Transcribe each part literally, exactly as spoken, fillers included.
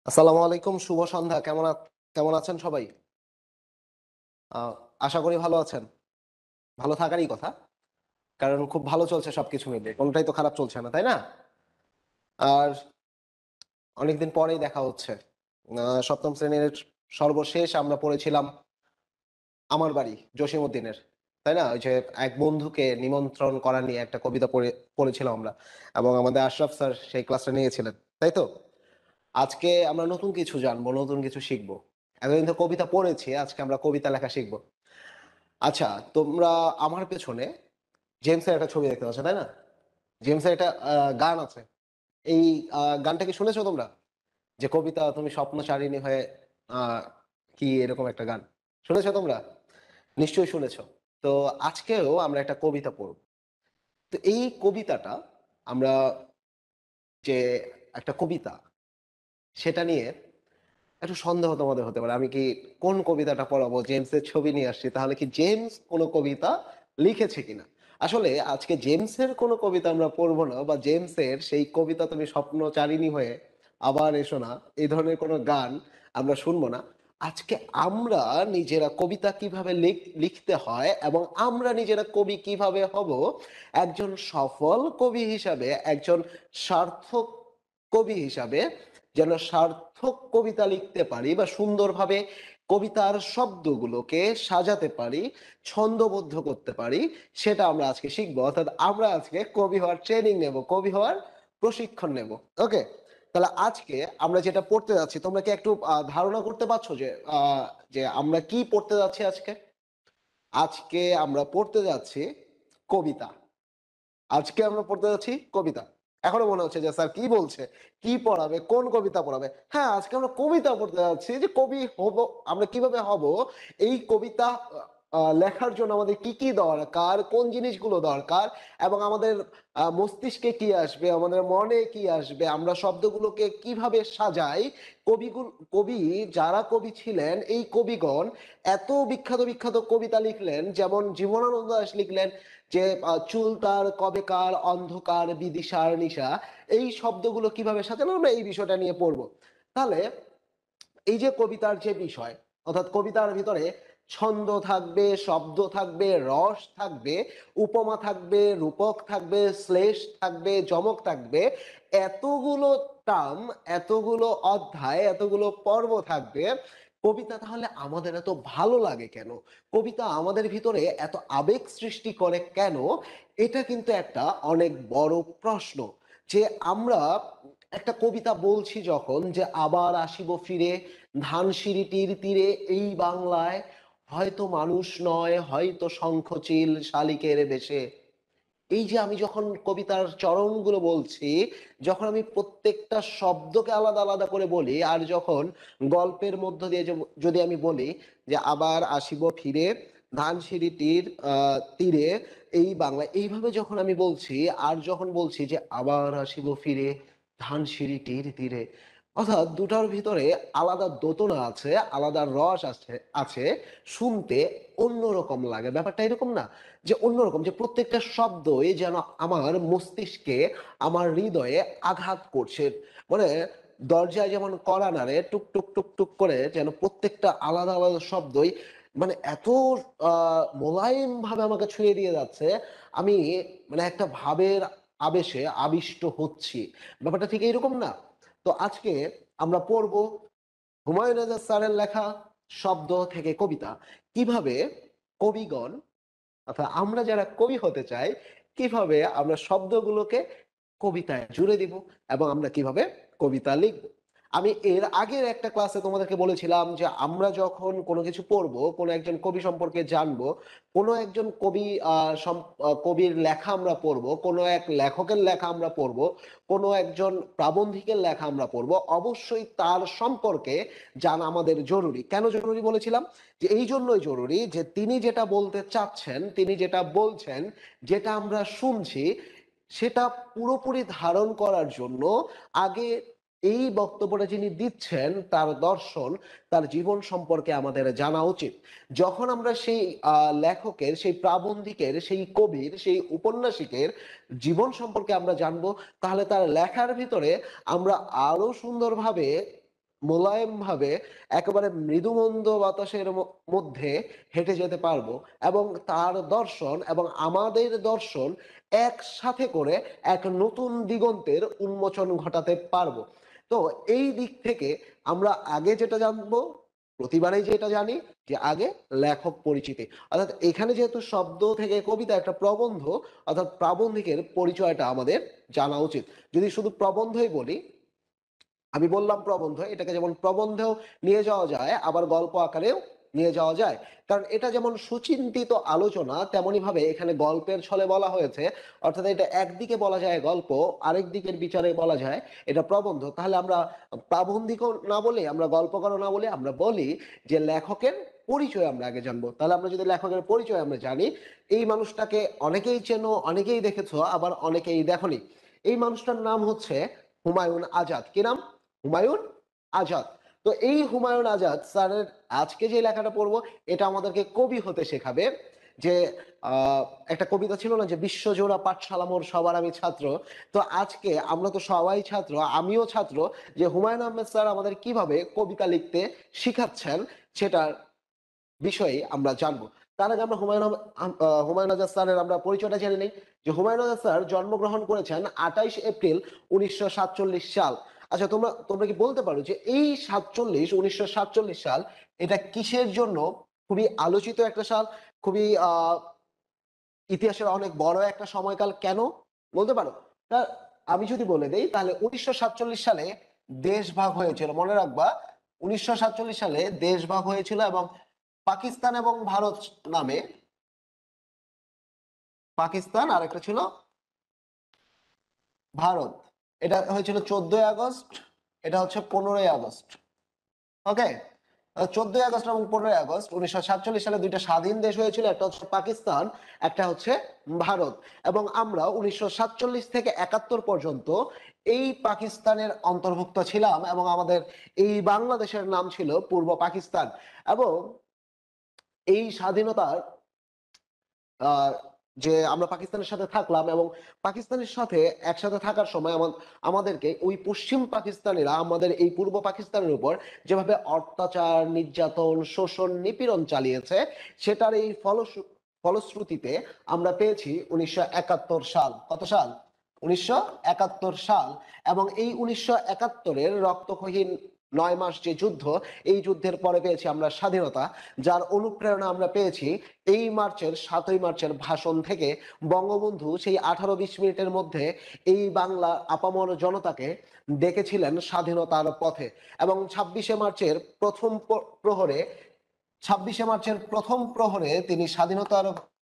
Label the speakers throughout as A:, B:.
A: আসসালামু আলাইকুম, শুভ সন্ধ্যা। কেমন আ কেমন আছেন সবাই? আ আশা করি ভালো আছেন। ভালো থাকারই কথা। কারণ খুব ভালো চলছে সবকিছু মিলিয়ে। কোনটাই তো খারাপ চলছে না, তাই না? আর অনেকদিন পরেই দেখা হচ্ছে। আ সপ্তম শ্রেণীর সর্বশেষ আমরা পড়েছিলাম 'আমার বাড়ি' জসীমউদ্দিনের। তাই না? ওই যে এক বন্ধুকে নিমন্ত্রণ করা নিয়ে একটা কবিতা পড়ে পড়েছিলাম আমরা। এবং আমাদের আশরাফ স্যার সেই ক্লাসটা নিয়েছিলেন। তাই তো? আজকে আমরা নতুন কিছু জানবো, নতুন কিছু শিখবো। এতদিন তো কবিতা পড়েছি, আজকে আমরা কবিতা লেখা শিখব। আচ্ছা, তোমরা আমার পেছনে জেমসের একটা ছবি দেখতে পাচ্ছ, তাই না? জেমসের একটা আ গান আছে। এই আ গানটা কি শুনেছো তোমরা? যে কবিতা তুমি স্বপ্নচারিণী হয়ে আ কি এরকম একটা গান। শুনেছো তোমরা? নিশ্চয়ই শুনেছ। তো আজকেও আমরা একটা কবিতা পড়ব। তো এই কবিতাটা আমরা যে একটা কবিতা সেটা নিয়ে একটু সন্দেহ তোমাদের হতে পারে। আমি কি কোন কবিতাটা পড়াবো? জেমসের ছবি নিয়ে আসছি। তাহলে কি জেমস কোন কবিতা লিখেছে কিনা? আসলে আজকে জেমসের কোন কবিতা আমরা পড়ব না বা জেমসের সেই কবিতা তুমি স্বপ্নচারিণী হয়ে আবার এসো না, এই ধরনের কোন গান আমরা শুনবো না। আজকে আমরা নিজেরা কবিতা কিভাবে লিখ লিখতে হয় এবং আমরা নিজেরা কবি কিভাবে হব, একজন সফল কবি হিসাবে, একজন সার্থক কবি হিসাবে যেন সার্থক কবিতা লিখতে পারি বা সুন্দরভাবে কবিতার শব্দগুলোকে সাজাতে পারি, ছন্দবদ্ধ করতে পারি, সেটা আমরা আজকে শিখবো। অর্থাৎ আমরা আজকে কবি হওয়ার ট্রেনিং নেব, কবি হওয়ার প্রশিক্ষণ নেব। ওকে? তাহলে আজকে আমরা যেটা পড়তে যাচ্ছি, তোমরা কি একটু আ ধারণা করতে পারছো যে আ যে আমরা কি পড়তে যাচ্ছি আজকে? আজকে আমরা পড়তে যাচ্ছি কবিতা। আজকে আমরা পড়তে যাচ্ছি কবিতা। এখনো মনে হচ্ছে যে স্যার কি বলছে? কি পড়াবে? কোন কবিতা পড়াবে? হ্যাঁ, আজকে আমরা কবিতা পড়তে যাচ্ছি যে কবি হব, আমরা কিভাবে হব? এই কবিতা আ আ লেখার জন্য আমাদের কি, কি দরকার? কোন জিনিসগুলো দরকার? এবং আমাদের আ মস্তিষ্কে কি আসবে? আমাদের মনে কি আসবে? আমরা শব্দগুলোকে কিভাবে সাজাই? কবিগুল কবি যারা কবি ছিলেন, এই কবিগণ এত বিখ্যাত, বিখ্যাত কবিতা লিখলেন, যেমন জীবনানন্দ দাশ লিখলেন যে আ চুল তার কবেকার অন্ধকার বিদিশার নিশা, এই শব্দগুলো কিভাবে সাজানো, আমরা এই বিষয়টা নিয়ে পড়ব। তাহলে এই যে কবিতার যে বিষয়, অর্থাৎ কবিতার ভিতরে ছন্দ থাকবে, শব্দ থাকবে, রস থাকবে, উপমা থাকবে, রূপক থাকবে, শ্লেষ থাকবে, যমক থাকবে, এতগুলো টার্ম, এতগুলো অধ্যায়, এতগুলো পর্ব থাকবে। কবিতা তাহলে আমাদের এত ভালো লাগে কেন? কবিতা আমাদের ভিতরে এত আবেগ সৃষ্টি করে কেন? এটা কিন্তু একটা অনেক বড় প্রশ্ন। যে আমরা একটা কবিতা বলছি যখন, যে আবার আসিব ফিরে ধানসিঁড়িটির তীরে এই বাংলায়, হয়তো মানুষ নয়, হয়তো শঙ্খচিল শালিকের বেশে। এই যে আমি যখন কবিতার চরণগুলো বলছি, যখন আমি প্রত্যেকটা শব্দকে আলাদা আলাদা করে বলি, আর যখন গল্পের মধ্য দিয়ে যে- যদি আমি বলি যে আবার আসিব ফিরে ধানসিঁড়িটির আহ তীরে এই বাংলা, এইভাবে যখন আমি বলছি, আর যখন বলছি যে আবার আসিব ফিরে ধানসিঁড়িটির তীরে, অর্থাৎ দুটার ভিতরে আলাদা দোতনা আছে, আলাদা রস আছে আছে শুনতে অন্যরকম লাগে। ব্যাপারটা এরকম না যে অন্যরকম, যে প্রত্যেকটা শব্দই যেন আমার মস্তিষ্কে, আমার হৃদয়ে আঘাত করছে। মানে দরজায় যেমন কড়া নাড়ে টুক টুক টুক টুক করে, যেন প্রত্যেকটা আলাদা আলাদা শব্দই মানে এত আহ মোলায়েম ভাবে আমাকে ছুঁয়ে দিয়ে যাচ্ছে, আমি মানে একটা ভাবের আবেশে আবিষ্ট হচ্ছি। ব্যাপারটা ঠিক এইরকম না? তো আজকে আমরা পড়ব হুমায়ুন আজাদ স্যারের লেখা শব্দ থেকে কবিতা, কিভাবে কবিগণ, অর্থাৎ আমরা যারা কবি হতে চাই, কিভাবে আমরা শব্দগুলোকে কবিতায় জুড়ে দিব এবং আমরা কিভাবে কবিতা লিখব। আমি এর আগের একটা ক্লাসে তোমাদেরকে বলেছিলাম যে আমরা যখন কোনো কিছু পড়বো, কোনো একজন কবি সম্পর্কে জানবো, কোনো একজন কবি আহ সম- আহ, কবির লেখা আমরা পড়বো, কোনো এক লেখকের লেখা আমরা পড়বো, কোনো একজন প্রাবন্ধিকের লেখা আমরা পড়বো, অবশ্যই তার সম্পর্কে জানা আমাদের জরুরি। কেন জরুরি বলেছিলাম? যে এই জন্যই জরুরি যে তিনি যেটা বলতে চাচ্ছেন, তিনি যেটা বলছেন, যেটা আমরা শুনছি, সেটা পুরোপুরি ধারণ করার জন্য আগে এই বক্তব্যটা যিনি দিচ্ছেন তার দর্শন, তার জীবন সম্পর্কে আমাদের জানা উচিত। যখন আমরা সেই আহ, লেখকের, সেই প্রাবন্ধিকের, সেই কবির, সেই উপন্যাসিকের জীবন সম্পর্কে আমরা জানবো, তাহলে তার লেখার ভিতরে আমরা আরো সুন্দরভাবে মোলায়েম ভাবে একেবারে মৃদুমন্দ বাতাসের মধ্যে হেঁটে যেতে পারবো এবং তার দর্শন এবং আমাদের দর্শন একসাথে করে এক নতুন দিগন্তের উন্মোচন ঘটাতে পারবো। তো এই দিক থেকে আমরা আগে যেটা জানবো, প্রতিবারেই যেটা জানি, যে আগে লেখক পরিচিতি, অর্থাৎ এখানে যেহেতু শব্দ থেকে কবিতা একটা প্রবন্ধ, অর্থাৎ প্রাবন্ধিকের পরিচয়টা আমাদের জানা উচিত। যদি শুধু প্রবন্ধই বলি, আমি বললাম প্রবন্ধ, এটাকে যেমন প্রবন্ধেও নিয়ে যাওয়া যায় আবার গল্প আকারেও নিয়ে যাওয়া যায়, কারণ এটা যেমন সুচিন্তিত আলোচনা তেমনি ভাবে এখানে গল্পের ছলে বলা হয়েছে, অর্থাৎ এটা একদিকে বলা যায় গল্প, আরেক দিকের বিচারে বলা যায় এটা প্রবন্ধ। তাহলে আমরা প্রাবন্ধিকও না বলে, আমরা গল্পকারও না বলে, আমরা বলি যে লেখকের পরিচয় আমরা আগে জানবো। তাহলে আমরা যদি লেখকের পরিচয় আমরা জানি, এই মানুষটাকে অনেকেই চেনো, অনেকেই দেখেছো, আবার অনেকেই দেখনি। এই মানুষটার নাম হচ্ছে হুমায়ুন আজাদ। কি নাম? হুমায়ুন আজাদ। তো এই হুমায়ুন আজাদ স্যারের আজকে যে লেখাটা পড়বো, এটা আমাদেরকে কবি হতে শেখাবে। যে আহ একটা কবিতা ছিল না, যে বিশ্বজোড়া পাঠশালা মোর সবার আমি ছাত্র। তো আজকে আমরা তো সবাই ছাত্র, আমিও ছাত্র, যে হুমায়ুন আহমেদ স্যার আমাদের কিভাবে কবিতা লিখতে শিখাচ্ছেন সেটার বিষয়ে আমরা জানবো। তার আগে আমরা হুমায়ুন আহমেদ- আহ, হুমায়ুন আজাদ স্যারের আমরা পরিচয়টা জেনে নিই। যে হুমায়ুন আজাদ স্যার জন্মগ্রহণ করেছেন আঠাইশ এপ্রিল উনিশশো সাতচল্লিশ সাল। আচ্ছা, তোমরা তোমরা কি বলতে পারো যে এই সাতচল্লিশ উনিশশো সাতচল্লিশ সাল এটা কিসের জন্য খুবই আলোচিত একটা সাল, খুবই আহ ইতিহাসের অনেক বড় একটা সময়কাল, কেন বলতে পারো? তা আমি যদি বলে দেই, তাহলে উনিশশো সাতচল্লিশ সালে দেশ ভাগ হয়েছিল, মনে রাখবা। উনিশশো সাতচল্লিশ সালে দেশ ভাগ হয়েছিল এবং পাকিস্তান এবং ভারত নামে, পাকিস্তান আর একটা ছিল ভারত। এটা হয়েছিল চোদ্দই আগস্ট, এটা হচ্ছে পনেরোই আগস্ট। ওকে, চোদ্দই আগস্ট এবং পনেরোই আগস্ট উনিশশো সাতচল্লিশ সালে দুইটা স্বাধীন দেশ হয়েছিল, একটা হচ্ছে পাকিস্তান, একটা হচ্ছে ভারত। এবং আমরা উনিশশো সাতচল্লিশ থেকে একাত্তর পর্যন্ত এই পাকিস্তানের অন্তর্ভুক্ত ছিলাম এবং আমাদের এই বাংলাদেশের নাম ছিল পূর্ব পাকিস্তান। এবং এই স্বাধীনতার আহ যে আমরা পাকিস্তানের সাথে থাকলাম এবং পাকিস্তানের সাথে একসাথে থাকার সময় আমাদেরকে ওই পশ্চিম পাকিস্তানিরা আমাদের এই পূর্ব পাকিস্তানের উপর যেভাবে অত্যাচার, নির্যাতন, শোষণ, নিপীড়ন চালিয়েছে, সেটার এই ফলশ্রু ফলশ্রুতিতে আমরা পেয়েছি উনিশশো একাত্তর সাল। কত সাল? উনিশশো একাত্তর সাল। এবং এই উনিশশো একাত্তরের রক্তক্ষয়ী নয় মাস যে যুদ্ধ, এই যুদ্ধের পরে পেয়েছি আমরা স্বাধীনতা, যার অনুপ্রেরণা আমরা পেয়েছি এই মার্চের সাতই মার্চের ভাষণ থেকে। বঙ্গবন্ধু সেই আঠারো বিশ মিনিটের মধ্যে এই বাংলা আপামর জনতাকে ডেকেছিলেন স্বাধীনতার পথে। এবং ছাব্বিশে মার্চের প্রথম প্রহরে ছাব্বিশে মার্চের প্রথম প্রহরে তিনি স্বাধীনতার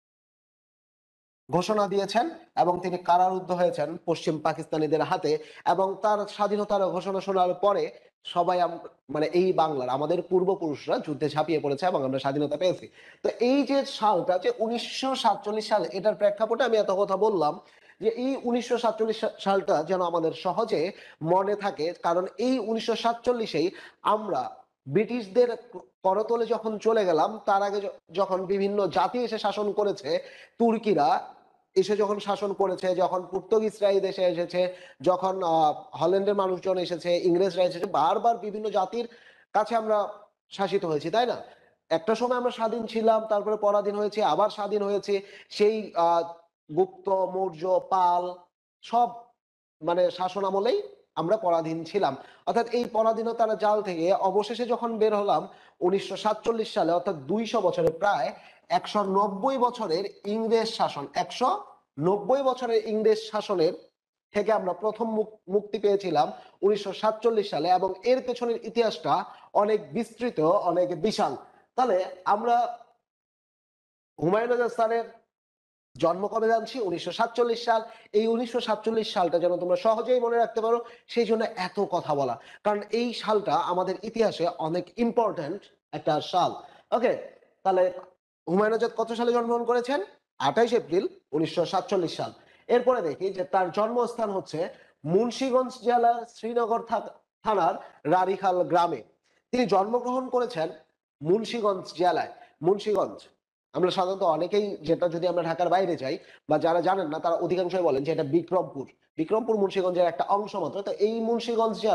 A: ঘোষণা দিয়েছেন এবং তিনি কারারুদ্ধ হয়েছেন পশ্চিম পাকিস্তানিদের হাতে। এবং তার স্বাধীনতার ঘোষণা শোনার পরে সবাই মানে এই বাংলার আমাদের পূর্বপুরুষরা যুদ্ধে ঝাঁপিয়ে পড়েছে এবং আমরা স্বাধীনতা পেয়েছি। তো এই যে সালটা, যে উনিশশো সাতচল্লিশ সাল, এটার প্রেক্ষাপটে আমি এত কথা বললাম, যে এই উনিশশো সাতচল্লিশ সালটা যেন আমাদের সহজে মনে থাকে, কারণ এই উনিশশো সাতচল্লিশেই আমরা ব্রিটিশদের করতলে যখন চলে গেলাম, তার আগে যখন বিভিন্ন জাতি এসে শাসন করেছে, তুর্কিরা এসে যখন শাসন করেছে, যখন পর্তুগিজরা এই দেশে এসেছে, যখন আহ হল্যান্ডের মানুষজন এসেছে, ইংরেজরা এসেছে, বারবার বিভিন্ন জাতির কাছে আমরা শাসিত হয়েছি, তাই না? একটা সময় আমরা স্বাধীন ছিলাম, তারপরে পরাধীন হয়েছে, আবার স্বাধীন হয়েছে। সেই আহ গুপ্ত, মৌর্য, পাল সব মানে শাসন আমলেই আমরা পরাধীন ছিলাম। অর্থাৎ এই পরাধীনতার জাল থেকে অবশেষে যখন বের হলাম উনিশশো সাতচল্লিশ সালে, অর্থাৎ দুইশো বছরে, প্রায় একশো নব্বই বছরের ইংরেজ শাসন, একশো নব্বই বছরের ইংরেজ শাসনের থেকে আমরা প্রথম মুক্তি পেয়েছিলাম উনিশশো সাতচল্লিশ সালে। এবং এর পেছনের ইতিহাসটা অনেক বিস্তৃত, অনেক বিশাল। তাহলে আমরা হুমায়ুন আজাদ স্যারের জন্ম কবে জানছি? উনিশশো সাতচল্লিশ সাল। এই উনিশশো সাতচল্লিশ সালটা যেন তোমরা সহজেই মনে রাখতে পারো, সেই জন্য এত কথা বলা, কারণ এই সালটা আমাদের ইতিহাসে অনেক ইম্পর্টেন্ট একটা সাল। ওকে, তাহলে হুমায়ুন আজাদ কত সালে জন্মগ্রহণ করেছেন? আঠাইশ এপ্রিল উনিশশো সাতচল্লিশ সাল। এরপরে দেখি যে তার জন্মস্থান হচ্ছে মুন্সিগঞ্জ জেলার শ্রীনগর থানার রারিখাল গ্রামে। তিনি জন্মগ্রহণ করেছেন মুন্সিগঞ্জ জেলায়। মুন্সিগঞ্জ আমরা সাধারণত অনেকেই, যেটা যদি আমরা ঢাকার বাইরে যাই বা যারা জানেন না তারা অধিকাংশই বলেন যে এটা বিক্রমপুর। বিক্রমপুর মুন্সিগঞ্জের একটা অংশ মাত্র। তো এই মুন্সিগঞ্জ জেলার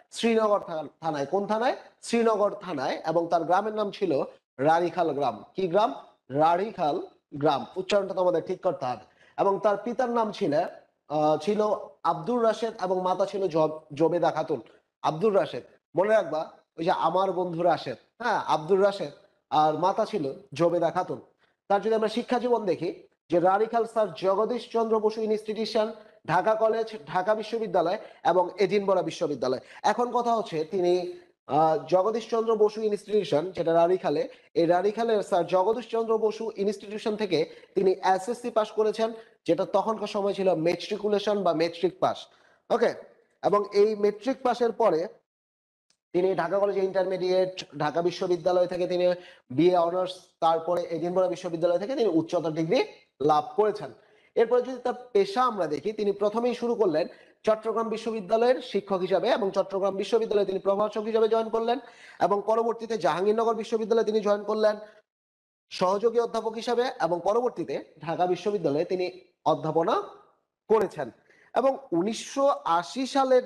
A: শ্রীনগর থানায়। কোন থানায়? শ্রীনগর থানায়। এবং তার গ্রামের নাম ছিল রানীখাল গ্রাম। কি গ্রাম? রানীখাল গ্রাম। উচ্চারণটা তোমাদের ঠিক করতে হবে। এবং তার পিতার নাম ছিল আহ ছিল আব্দুর রাশেদ এবং মাতা ছিল জবেদা খাতুন। আব্দুর রাশেদ মনে রাখবা, ওই যে আমার বন্ধু রাশেদ, হ্যাঁ, আব্দুর রাশেদ, আর মাতা ছিল জবেদা খাতুন। তার যদি আমরা শিক্ষা জীবন দেখি, যে Ranikhal sir Jagadish Chandra Bose institution, Dhaka college, Dhaka বিশ্ববিদ্যালয় এবং এডিনবরা বিশ্ববিদ্যালয়। এখন কথা হচ্ছে তিনি জগদীশ চন্দ্র বসু ইনস্টিটিউশন, যেটা রানীখালে, এই রানীখালের স্যার জগদীশ চন্দ্র বসু ইনস্টিটিউশন থেকে তিনি এসএসসি পাস করেছেন, যেটা তখনকার সময় ছিল মেট্রিকুলেশন বা মেট্রিক পাস। ওকে। এবং এই মেট্রিক পাসের পরে তিনি ঢাকা কলেজে ইন্টারমিডিয়েট, ঢাকা বিশ্ববিদ্যালয় থেকে তিনি বিএ অনার্স, তারপরে এডিনবরা বিশ্ববিদ্যালয় থেকে তিনি উচ্চতর ডিগ্রি লাভ করেছেন। এরপরে যদি তার পেশা আমরা দেখি, তিনি প্রথমেই শুরু করলেন চট্টগ্রাম বিশ্ববিদ্যালয়ের শিক্ষক হিসাবে, এবং চট্টগ্রাম বিশ্ববিদ্যালয়ে তিনি প্রভাষক হিসাবে জয়েন করলেন, এবং পরবর্তীতে জাহাঙ্গীরনগর বিশ্ববিদ্যালয়ে তিনি জয়েন করলেন সহযোগী অধ্যাপক হিসাবে, এবং পরবর্তীতে ঢাকা বিশ্ববিদ্যালয়ে তিনি অধ্যাপনা করেছেন। এবং উনিশশো আশি সালের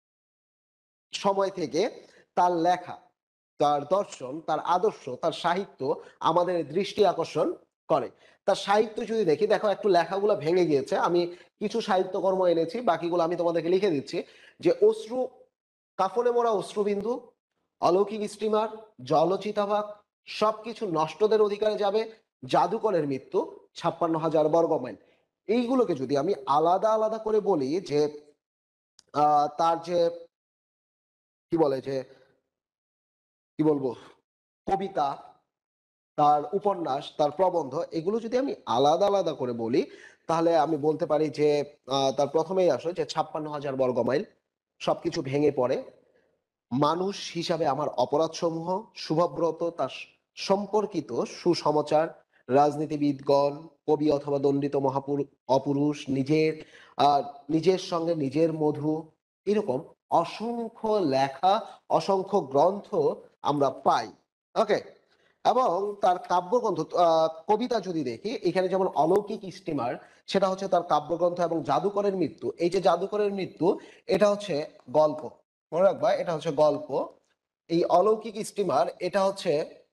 A: সময় থেকে তার লেখা, তার দর্শন, তার আদর্শ, তার সাহিত্য আমাদের দৃষ্টি আকর্ষণ করে। তার সাহিত্য যদি দেখি, দেখো একটু লেখাগুলো ভেঙে গিয়েছে, আমি কিছু সাহিত্যকর্ম এনেছি, বাকিগুলো আমি তোমাদেরকে লিখে দিচ্ছি। যে অশ্রু, কাফনে মোড়া অশ্রুবিন্দু, অলৌকিক স্টিমার, জলচিতাভাগ, সবকিছু নষ্টদের অধিকারে যাবে, জাদুকরের মৃত্যু, ছাপ্পান্ন হাজার বর্গ মাইল। এইগুলোকে যদি আমি আলাদা আলাদা করে বলি, যে আহ তার যে কি বলে, যে কি বলবো, কবিতা, তার উপন্যাস, তার প্রবন্ধ, এগুলো যদি আমি আলাদা আলাদা করে বলি, তাহলে আমি বলতে পারি যে তার প্রথমেই আসো যে ছাপ্পান্ন হাজার বর্গ মাইল, সবকিছু ভেঙে পড়ে, মানুষ হিসাবে আমার অপরাধ সমূহ, শুভব্রত, তার সম্পর্কিত সুসমাচার, রাজনীতিবিদগণ, কবি অথবা দণ্ডিত মহাপুরুষ, অপুরুষ, নিজের আহ নিজের সঙ্গে নিজের মধু, এরকম অসংখ্য লেখা, অসংখ্য গ্রন্থ আমরা পাই। ওকে। এবং তার কাব্যগ্রন্থ, কবিতা যদি দেখি, এখানে যেমন অলৌকিক স্টিমার, সেটা হচ্ছে তার কাব্যগ্রন্থ, এবং জাদুকরের মৃত্যু, এই যে জাদুকরের মৃত্যু, এটা হচ্ছে গল্প, মনে রাখবা, এটা হচ্ছে গল্প। এই অলৌকিক স্টিমার, এটা হচ্ছে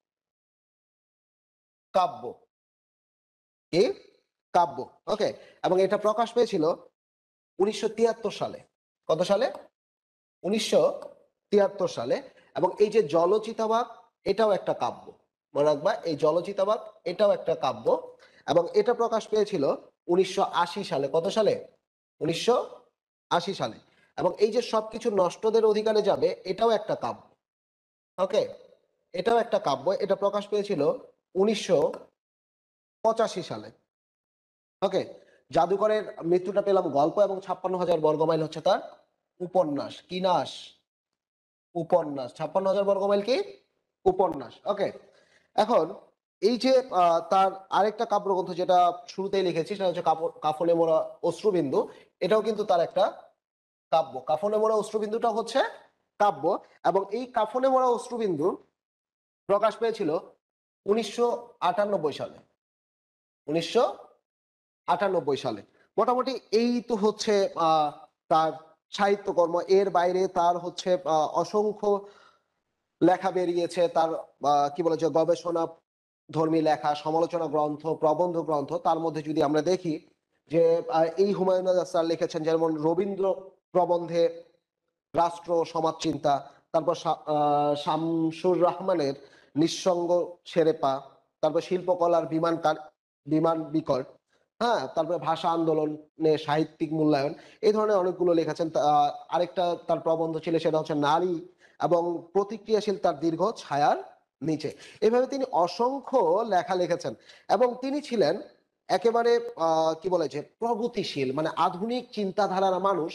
A: কাব্য, কি কাব্য। ওকে। এবং এটা প্রকাশ পেয়েছিল উনিশশো তিয়াত্তর সালে। কত সালে? উনিশশো তিয়াত্তর সালে। এবং এই যে জলচিতাবাগ, এটাও একটা কাব্য, মনে রাখবা, এই জলচিতাবাগ এটাও একটা কাব্য, এবং এটা প্রকাশ পেয়েছিল উনিশশো আশি সালে। কত সালে? উনিশশো আশি সালে। এবং এই যে সবকিছু নষ্টদের অধিকারে যাবে, এটাও একটা কাব্য। ওকে। এটাও একটা কাব্য, এটা প্রকাশ পেয়েছিল উনিশশো পঁচাশি সালে। ওকে। জাদুকরের মৃত্যুটা পেলাম গল্প, এবং ছাপ্পান্ন হাজার বর্গমাইল হচ্ছে তার উপন্যাস। কি নাস? উপন্যাস। ছাপ্পান্ন হাজার বর্গমাইল কি? উপন্যাস। ওকে। এখন এই যে তার আরেকটা কাব্যগ্রন্থ, যেটা শুরুতেই লিখেছি, সেটা হচ্ছে কাফনে মোড়া অশ্রুবিন্দু, এটাও কিন্তু তার একটা কাব্য। কাফনে মোড়া অশ্রুবিন্দুটা হচ্ছে কাব্য। এবং এই কাফনে মোড়া অশ্রুবিন্দু প্রকাশ পেয়েছিল উনিশশো আটানব্বই সালে। উনিশশো আটানব্বই সালে। মোটামুটি এই তো হচ্ছে আহ তার সাহিত্যকর্ম। এর বাইরে তার হচ্ছে আহ অসংখ্য লেখা বেরিয়েছে, তার কি বলে যে গবেষণা ধর্মী লেখা, সমালোচনা গ্রন্থ, প্রবন্ধ গ্রন্থ। তার মধ্যে যদি আমরা দেখি, যে এই হুমায়ুন আজাদ স্যার লিখেছেন যেমন রবীন্দ্র প্রবন্ধে রাষ্ট্র সমাজ চিন্তা, তারপর শামসুর রহমানের নিঃসঙ্গ শেরেপা, তারপর শিল্পকলার বিমান বিমান বিকট, হ্যাঁ, তারপরে ভাষা আন্দোলনে সাহিত্যিক মূল্যায়ন, এই ধরনের অনেকগুলো লিখেছেন। আরেকটা তার প্রবন্ধ ছিল, সেটা হচ্ছে নারী এবং প্রতিক্রিয়াশীল তার দীর্ঘ ছায়ার নিচে। এভাবে তিনি অসংখ্য লেখা লিখেছেন। এবং তিনি ছিলেন একেবারে আহ কি বলে যে প্রগতিশীল, মানে আধুনিক চিন্তাধারার মানুষ।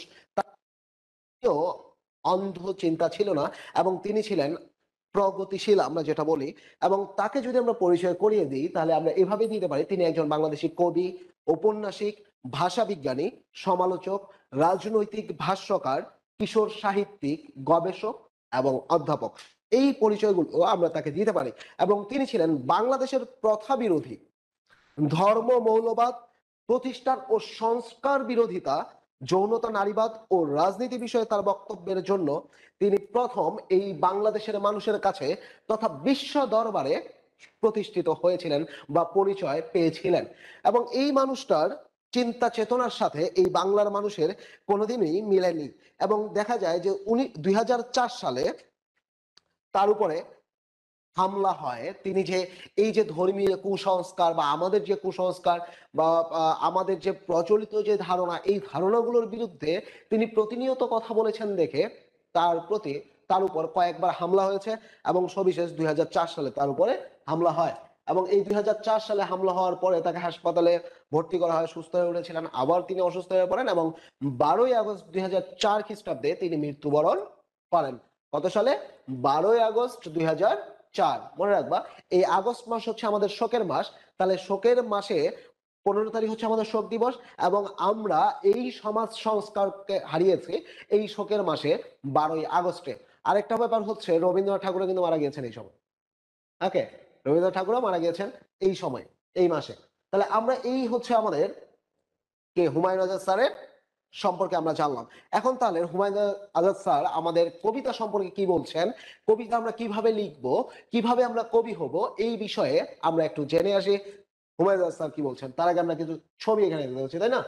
A: অন্ধ চিন্তা ছিল না, এবং তিনি ছিলেন প্রগতিশীল, আমরা যেটা বলি। এবং তাকে যদি আমরা পরিচয় করিয়ে দিই, তাহলে আমরা এভাবে দিতে পারি, তিনি একজন বাংলাদেশি কবি, ঔপন্যাসিক, ভাষা বিজ্ঞানী, সমালোচক, রাজনৈতিক ভাষ্যকার, কিশোর সাহিত্যিক, গবেষক এবং অধ্যাপক। এই পরিচয়গুলো আমরা তাকে দিতে পারি। এবং তিনি ছিলেন বাংলাদেশের প্রথা বিরোধী, ধর্ম মৌলবাদ প্রতিষ্ঠান ও সংস্কার বিরোধিতা যৌনতা, নারীবাদ ও রাজনীতি বিষয়ে তার বক্তব্যের জন্য তিনি প্রথম এই বাংলাদেশের মানুষের কাছে তথা বিশ্ব দরবারে প্রতিষ্ঠিত হয়েছিলেন বা পরিচয় পেয়েছিলেন। এবং এই মানুষটার চিন্তা চেতনার সাথে এই বাংলার মানুষের কোনোদিনই মিলেনি। এবং দেখা যায় যে উনি দুই হাজার চার সালে তার উপরে হামলা হয়। তিনি যে এই যে ধর্মীয় কুসংস্কার বা আমাদের যে কুসংস্কার বা আমাদের যে প্রচলিত যে ধারণা, এই ধারণাগুলোর বিরুদ্ধে তিনি প্রতিনিয়ত কথা বলেছেন দেখে তার প্রতি তার উপর কয়েকবার হামলা হয়েছে এবং সবিশেষ দুই হাজার চার সালে তার উপরে হামলা হয়। এবং এই দুই হাজার চার সালে হামলা হওয়ার পরে তাকে হাসপাতালে ভর্তি করা হয়, সুস্থ হয়ে উঠেছিলেন, আবার তিনি অসুস্থ হয়ে পড়েন এবং বারোই আগস্ট দুই হাজার চার খ্রিস্টাব্দে তিনি মৃত্যুবরণ করেন। কত সালে? বারোই আগস্ট দুই হাজার চার। মনে রাখবা, এই আগস্ট মাস হচ্ছে আমাদের শোকের মাস। তাহলে শোকের মাসে পনেরো তারিখ হচ্ছে আমাদের শোক দিবস এবং আমরা এই সমাজ সংস্কারকে হারিয়েছি এই শোকের মাসে বারোই আগস্টে। আরেকটা ব্যাপার হচ্ছে রবীন্দ্রনাথ ঠাকুরও কিন্তু মারা গিয়েছেন এই সময়। ওকে, রবীন্দ্রনাথ ঠাকুরও মারা গিয়েছেন এই সময়, এই মাসে। তাহলে আমরা এই হচ্ছে আমাদের কে হুমায়ুন আজাদ স্যারের সম্পর্কে আমরা জানলাম। এখন তাহলে হুমায়ুন আজাদ স্যার আমাদের কবিতা সম্পর্কে কি বলছেন, কবিতা আমরা কিভাবে লিখব, কিভাবে আমরা কবি হব, এই বিষয়ে আমরা একটু জেনে আসি হুমায়ুন আজাদ স্যার কি বলছেন। তার আগে আমরা কিন্তু ছবি এখানে দেখতে পাচ্ছি, তাই না?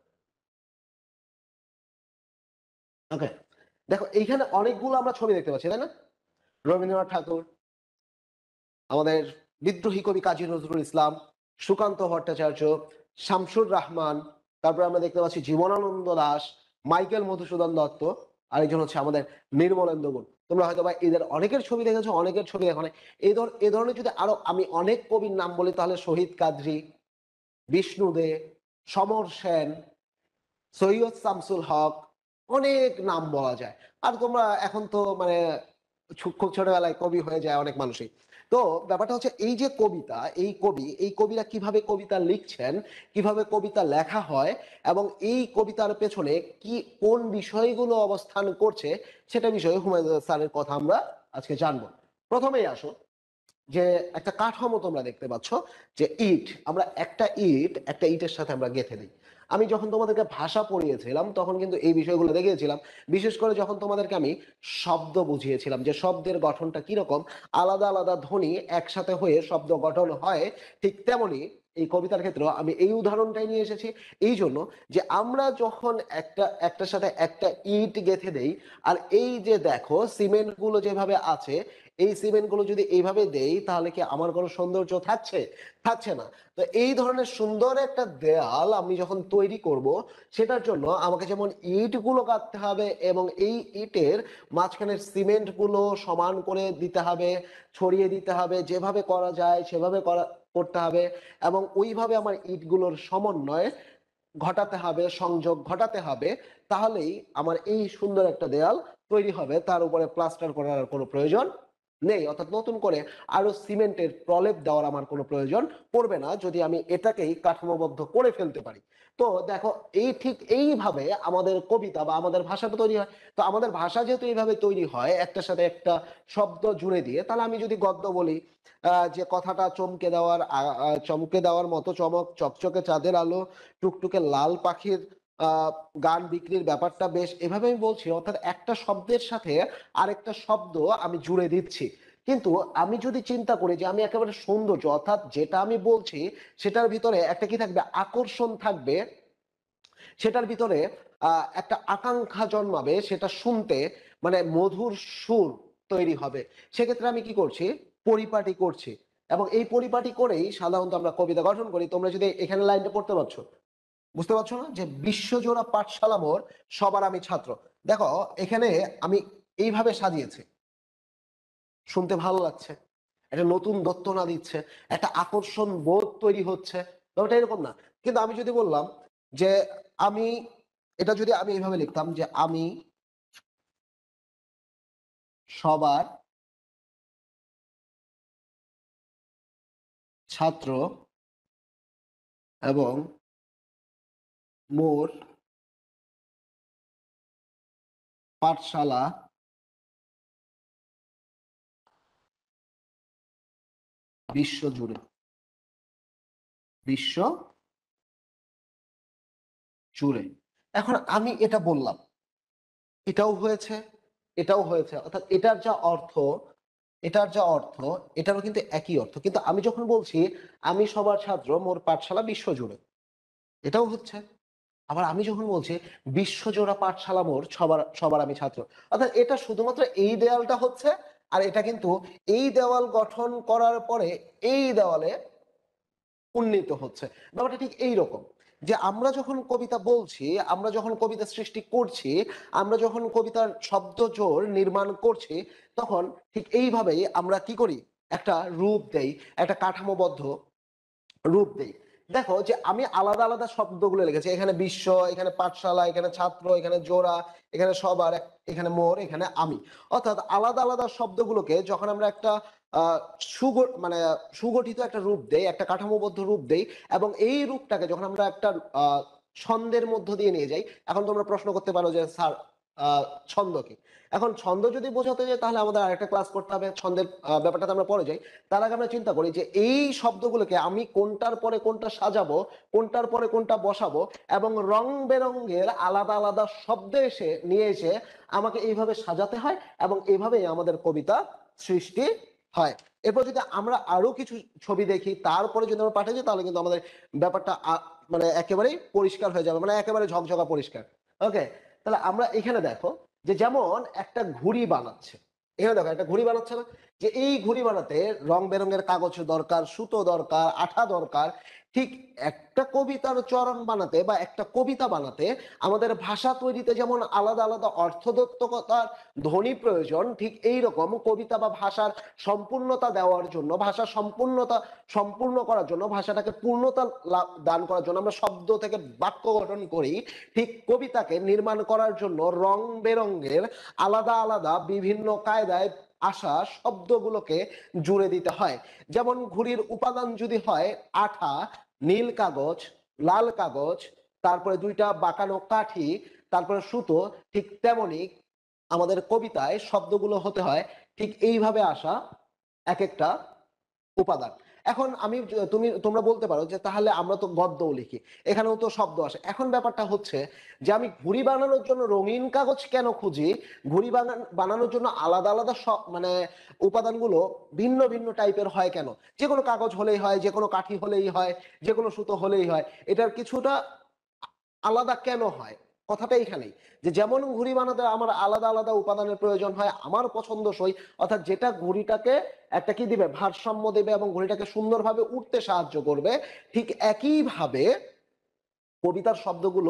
A: ওকে, দেখো এইখানে অনেকগুলো আমরা ছবি দেখতে পাচ্ছি, তাই না? রবীন্দ্রনাথ ঠাকুর, আমাদের বিদ্রোহী কবি কাজী নজরুল ইসলাম, সুকান্ত ভট্টাচার্য, শামসুর রহমান, তারপরে আমরা দেখতে পাচ্ছি জীবনানন্দ দাশ, মাইকেল মধুসূদন দত্ত, আরেকজন হচ্ছে আমাদের নির্মলেন্দু গুণ। তোমরা হয়তো বা এদের অনেকের ছবি দেখেছো, অনেকের ছবি দেখো না। এই ধর এই ধরনের যদি আরো আমি অনেক কবির নাম বলি তাহলে শহীদ কাদরী, বিষ্ণু দে, সমর সেন, সৈয়দ শামসুল হক, অনেক নাম বলা যায়। আর তোমরা এখন তো মানে খুব ছোটবেলায় কবি হয়ে যায় অনেক মানুষই। তো ব্যাপারটা হচ্ছে এই যে কবিতা, এই কবি এই কবিরা কিভাবে কবিতা লিখছেন, কিভাবে কবিতা লেখা হয় এবং এই কবিতার পেছনে কি কোন বিষয়গুলো অবস্থান করছে সেটা বিষয়ে হুমায়ুন স্যারের কথা আমরা আজকে জানবো। প্রথমেই আসো যে একটা কাঠামো তোমরা দেখতে পাচ্ছ, যে ইট, আমরা একটা ইট একটা ইটের সাথে আমরা গেঁথে দিই। আমি যখন তোমাদেরকে ভাষা পড়িয়েছিলাম তখন কিন্তু এই বিষয়গুলো দেখিয়েছিলাম। বিশেষ করে যখন তোমাদেরকে আমি শব্দ বুঝিয়েছিলাম যে শব্দের গঠনটা কিরকম, আলাদা আলাদা ধ্বনি একসাথে হয়ে শব্দ গঠন হয়। ঠিক তেমনি এই কবিতার ক্ষেত্রেও আমি এই উদাহরণটাই নিয়ে এসেছি এই জন্য যে আমরা যখন একটা একটার সাথে একটা ইট গেঁথে দেই, আর এই যে দেখো সিমেন্ট গুলো যেভাবে আছে, এই সিমেন্ট গুলো যদি এইভাবে দেই তাহলে কি আমার কোনো সৌন্দর্য থাকছে? থাকছে না। তো এই ধরনের সুন্দর একটা দেয়াল আমি যখন তৈরি করব, সেটার জন্য আমাকে যেমন ইট গুলো কাটতে হবে এবং এই ইটের মাঝখানের সিমেন্ট গুলো সমান করে দিতে হবে, ছড়িয়ে দিতে হবে, যেভাবে করা যায় সেভাবে করা করতে হবে এবং ওইভাবে আমার ইটগুলোর সমন্বয় ঘটাতে হবে, সংযোগ ঘটাতে হবে। তাহলেই আমার এই সুন্দর একটা দেয়াল তৈরি হবে, তার উপরে প্লাস্টার করার কোনো প্রয়োজন নেই। অর্থাৎ নতুন করে আরো সিমেন্টের প্রলেপ দেওয়ার আমার কোনো প্রয়োজন পড়বে না যদি আমি এটাকেই কাঠামোবদ্ধ করে ফেলতে পারি। তো দেখো, এই ঠিক এইভাবে আমাদের কবিতা বা আমাদের ভাষাটা তৈরি হয়। তো আমাদের ভাষা যেহেতু এইভাবে তৈরি হয় একটার সাথে একটা শব্দ জুড়ে দিয়ে, তাহলে আমি যদি গদ্য বলি আহ যে কথাটা চমকে দেওয়ার আহ, আহ, চমকে দেওয়ার মতো চমক, চকচকে চাঁদের আলো, টুকটুকে লাল পাখির আহ গান বিক্রির ব্যাপারটা বেশ, এভাবে আমি বলছি। অর্থাৎ একটা শব্দের সাথে আরেকটা শব্দ আমি জুড়ে দিচ্ছি। কিন্তু আমি যদি চিন্তা করি যে আমি একেবারে সৌন্দর্য, অর্থাৎ যেটা আমি বলছি সেটার ভিতরে একটা কি থাকবে, আকর্ষণ থাকবে, সেটার ভিতরে আহ একটা আকাঙ্ক্ষা জন্মাবে, সেটা শুনতে মানে মধুর সুর তৈরি হবে। সেক্ষেত্রে আমি কি করছি? পরিপাটি করছি। এবং এই পরিপাটি করেই সাধারণত আমরা কবিতা গঠন করি। তোমরা যদি এখানে লাইনটা পড়তে পারছো, বুঝতে পারছো না যে বিশ্বজোড়া পাঠশালা মোর, সবার আমি ছাত্র। দেখো এখানে আমি এইভাবে সাজিয়েছি, শুনতে ভালো লাগছে, একটা নতুন দত্তনা দিচ্ছে, একটা আকর্ষণ বোধ তৈরি হচ্ছে, ব্যাপারটা এরকম না? কিন্তু আমি যদি বললাম যে আমি, এটা যদি আমি এইভাবে লিখতাম যে আমি সবার ছাত্র এবং মোর পাঠশালা বিশ্ব জুড়ে, বিশ্ব জুড়ে। এখন আমি এটা বললাম, এটাও হয়েছে, এটাও হয়েছে, অর্থাৎ এটার যা অর্থ, এটার যা অর্থ, এটারও কিন্তু একই অর্থ। কিন্তু আমি যখন বলছি আমি সবার ছাত্র, মোর পাঠশালা বিশ্বজুড়ে, এটাও হচ্ছে। আবার আমি যখন বলছি বিশ্বজোড়া পাঠশালা মোর, সবার সবার আমি ছাত্র, অর্থাৎ এটা শুধুমাত্র এই দেয়ালটা হচ্ছে, আর এটা কিন্তু এই দেওয়াল গঠন করার পরে এই দেওয়ালে উন্নীত হচ্ছে। ব্যাপারটা ঠিক এই রকম, যে আমরা যখন কবিতা বলছি, আমরা যখন কবিতা সৃষ্টি করছি, আমরা যখন কবিতার শব্দ জোর নির্মাণ করছি, তখন ঠিক এইভাবেই আমরা কি করি, একটা রূপ দেই, একটা কাঠামোবদ্ধ রূপ দেই। দেখো যে আমি আলাদা আলাদা শব্দগুলো লিখেছি, এখানে বিশ্ব, এখানে পাঠশালা, এখানে ছাত্র, এখানে জোড়া, এখানে সবার, এখানে মোর, এখানে আমি, অর্থাৎ আলাদা আলাদা শব্দগুলোকে যখন আমরা একটা আহ সুগ মানে সুগঠিত একটা রূপ দেই, একটা কাঠামোবদ্ধ রূপ দেই, এবং এই রূপটাকে যখন আমরা একটা আহ ছন্দের মধ্য দিয়ে নিয়ে যাই। এখন তোমরা প্রশ্ন করতে পারো যে স্যার, আহ ছন্দ কি? এখন ছন্দ যদি বোঝাতে যাই তাহলে আমাদের আরেকটা ক্লাস করতে হবে, ছন্দের আহ, ব্যাপারটাতে আমরা পরে যাই। তার আগে আমরা চিন্তা করি যে এই শব্দগুলোকে আমি কোনটার পরে কোনটা সাজাবো, কোনটার পরে কোনটা বসাবো, এবং রং বেরঙের আলাদা আলাদা শব্দ এসে নিয়ে এসে আমাকে এইভাবে সাজাতে হয়, এবং এইভাবেই আমাদের কবিতা সৃষ্টি হয়। এরপর যদি আমরা আরো কিছু ছবি দেখি, তারপরে যদি আমরা পাঠিয়ে যাই, তাহলে কিন্তু আমাদের ব্যাপারটা আ- মানে একেবারেই পরিষ্কার হয়ে যাবে, মানে একেবারে ঝকঝকা পরিষ্কার। ওকে, তাহলে আমরা এখানে দেখো যে যেমন একটা ঘুড়ি বানাচ্ছে, এখানে দেখো একটা ঘুড়ি বানাচ্ছে না, যে এই ঘুড়ি বানাতে রং বেরঙের কাগজ দরকার, সুতো দরকার, আঠা দরকার। ঠিক একটা কবিতার চরণ বানাতে বা একটা কবিতা বানাতে আমাদের ভাষা তৈরিতে যেমন আলাদা আলাদা অর্থোদ্যোতকতার ধ্বনি প্রয়োজন, ঠিক এই রকম কবিতা বা ভাষার সম্পূর্ণতা দেওয়ার জন্য, ভাষা সম্পূর্ণতা সম্পূর্ণ করার জন্য, ভাষাটাকে পূর্ণতা দান করার জন্য আমরা শব্দ থেকে বাক্য গঠন করি। ঠিক কবিতাকে নির্মাণ করার জন্য রং বেরঙের আলাদা আলাদা বিভিন্ন কায়দায় আসা শব্দগুলোকে জুড়ে দিতে হয়। যেমন ঘুড়ির উপাদান যদি হয় আঠা, নীল কাগজ, লাল কাগজ, তারপরে দুইটা বাঁকানো কাঠি, তারপরে সুতো, ঠিক তেমনি আমাদের কবিতায় শব্দগুলো হতে হয় ঠিক এইভাবে আসা এক একটা উপাদান। এখন আমি, তুমি তোমরা বলতে পারো যে তাহলে আমরা তো গদ্যও লিখি, এখানেও তো শব্দ আসে। এখন ব্যাপারটা হচ্ছে যে আমি ঘুড়ি বানানোর জন্য রঙিন কাগজ কেন খুঁজি, ঘুড়ি বানানোর জন্য আলাদা আলাদা সব মানে উপাদানগুলো ভিন্ন ভিন্ন টাইপের হয় কেন? যে কোনো কাগজ হলেই হয়, যে কোনো কাঠি হলেই হয়, যে কোনো সুতো হলেই হয়, এটার কিছুটা আলাদা কেন হয়? কথাটা এইখানেই, যে যেমন ঘুড়ি বানাতে আমার আলাদা আলাদা উপাদানের প্রয়োজন হয় আমার পছন্দসই, অর্থাৎ যেটা ঘুড়িটাকে একটা কি দিবে, ভারসাম্য দেবে এবং ঘুড়িটাকে সুন্দরভাবে উঠতে সাহায্য করবে, ঠিক একইভাবে কবিতার শব্দগুলো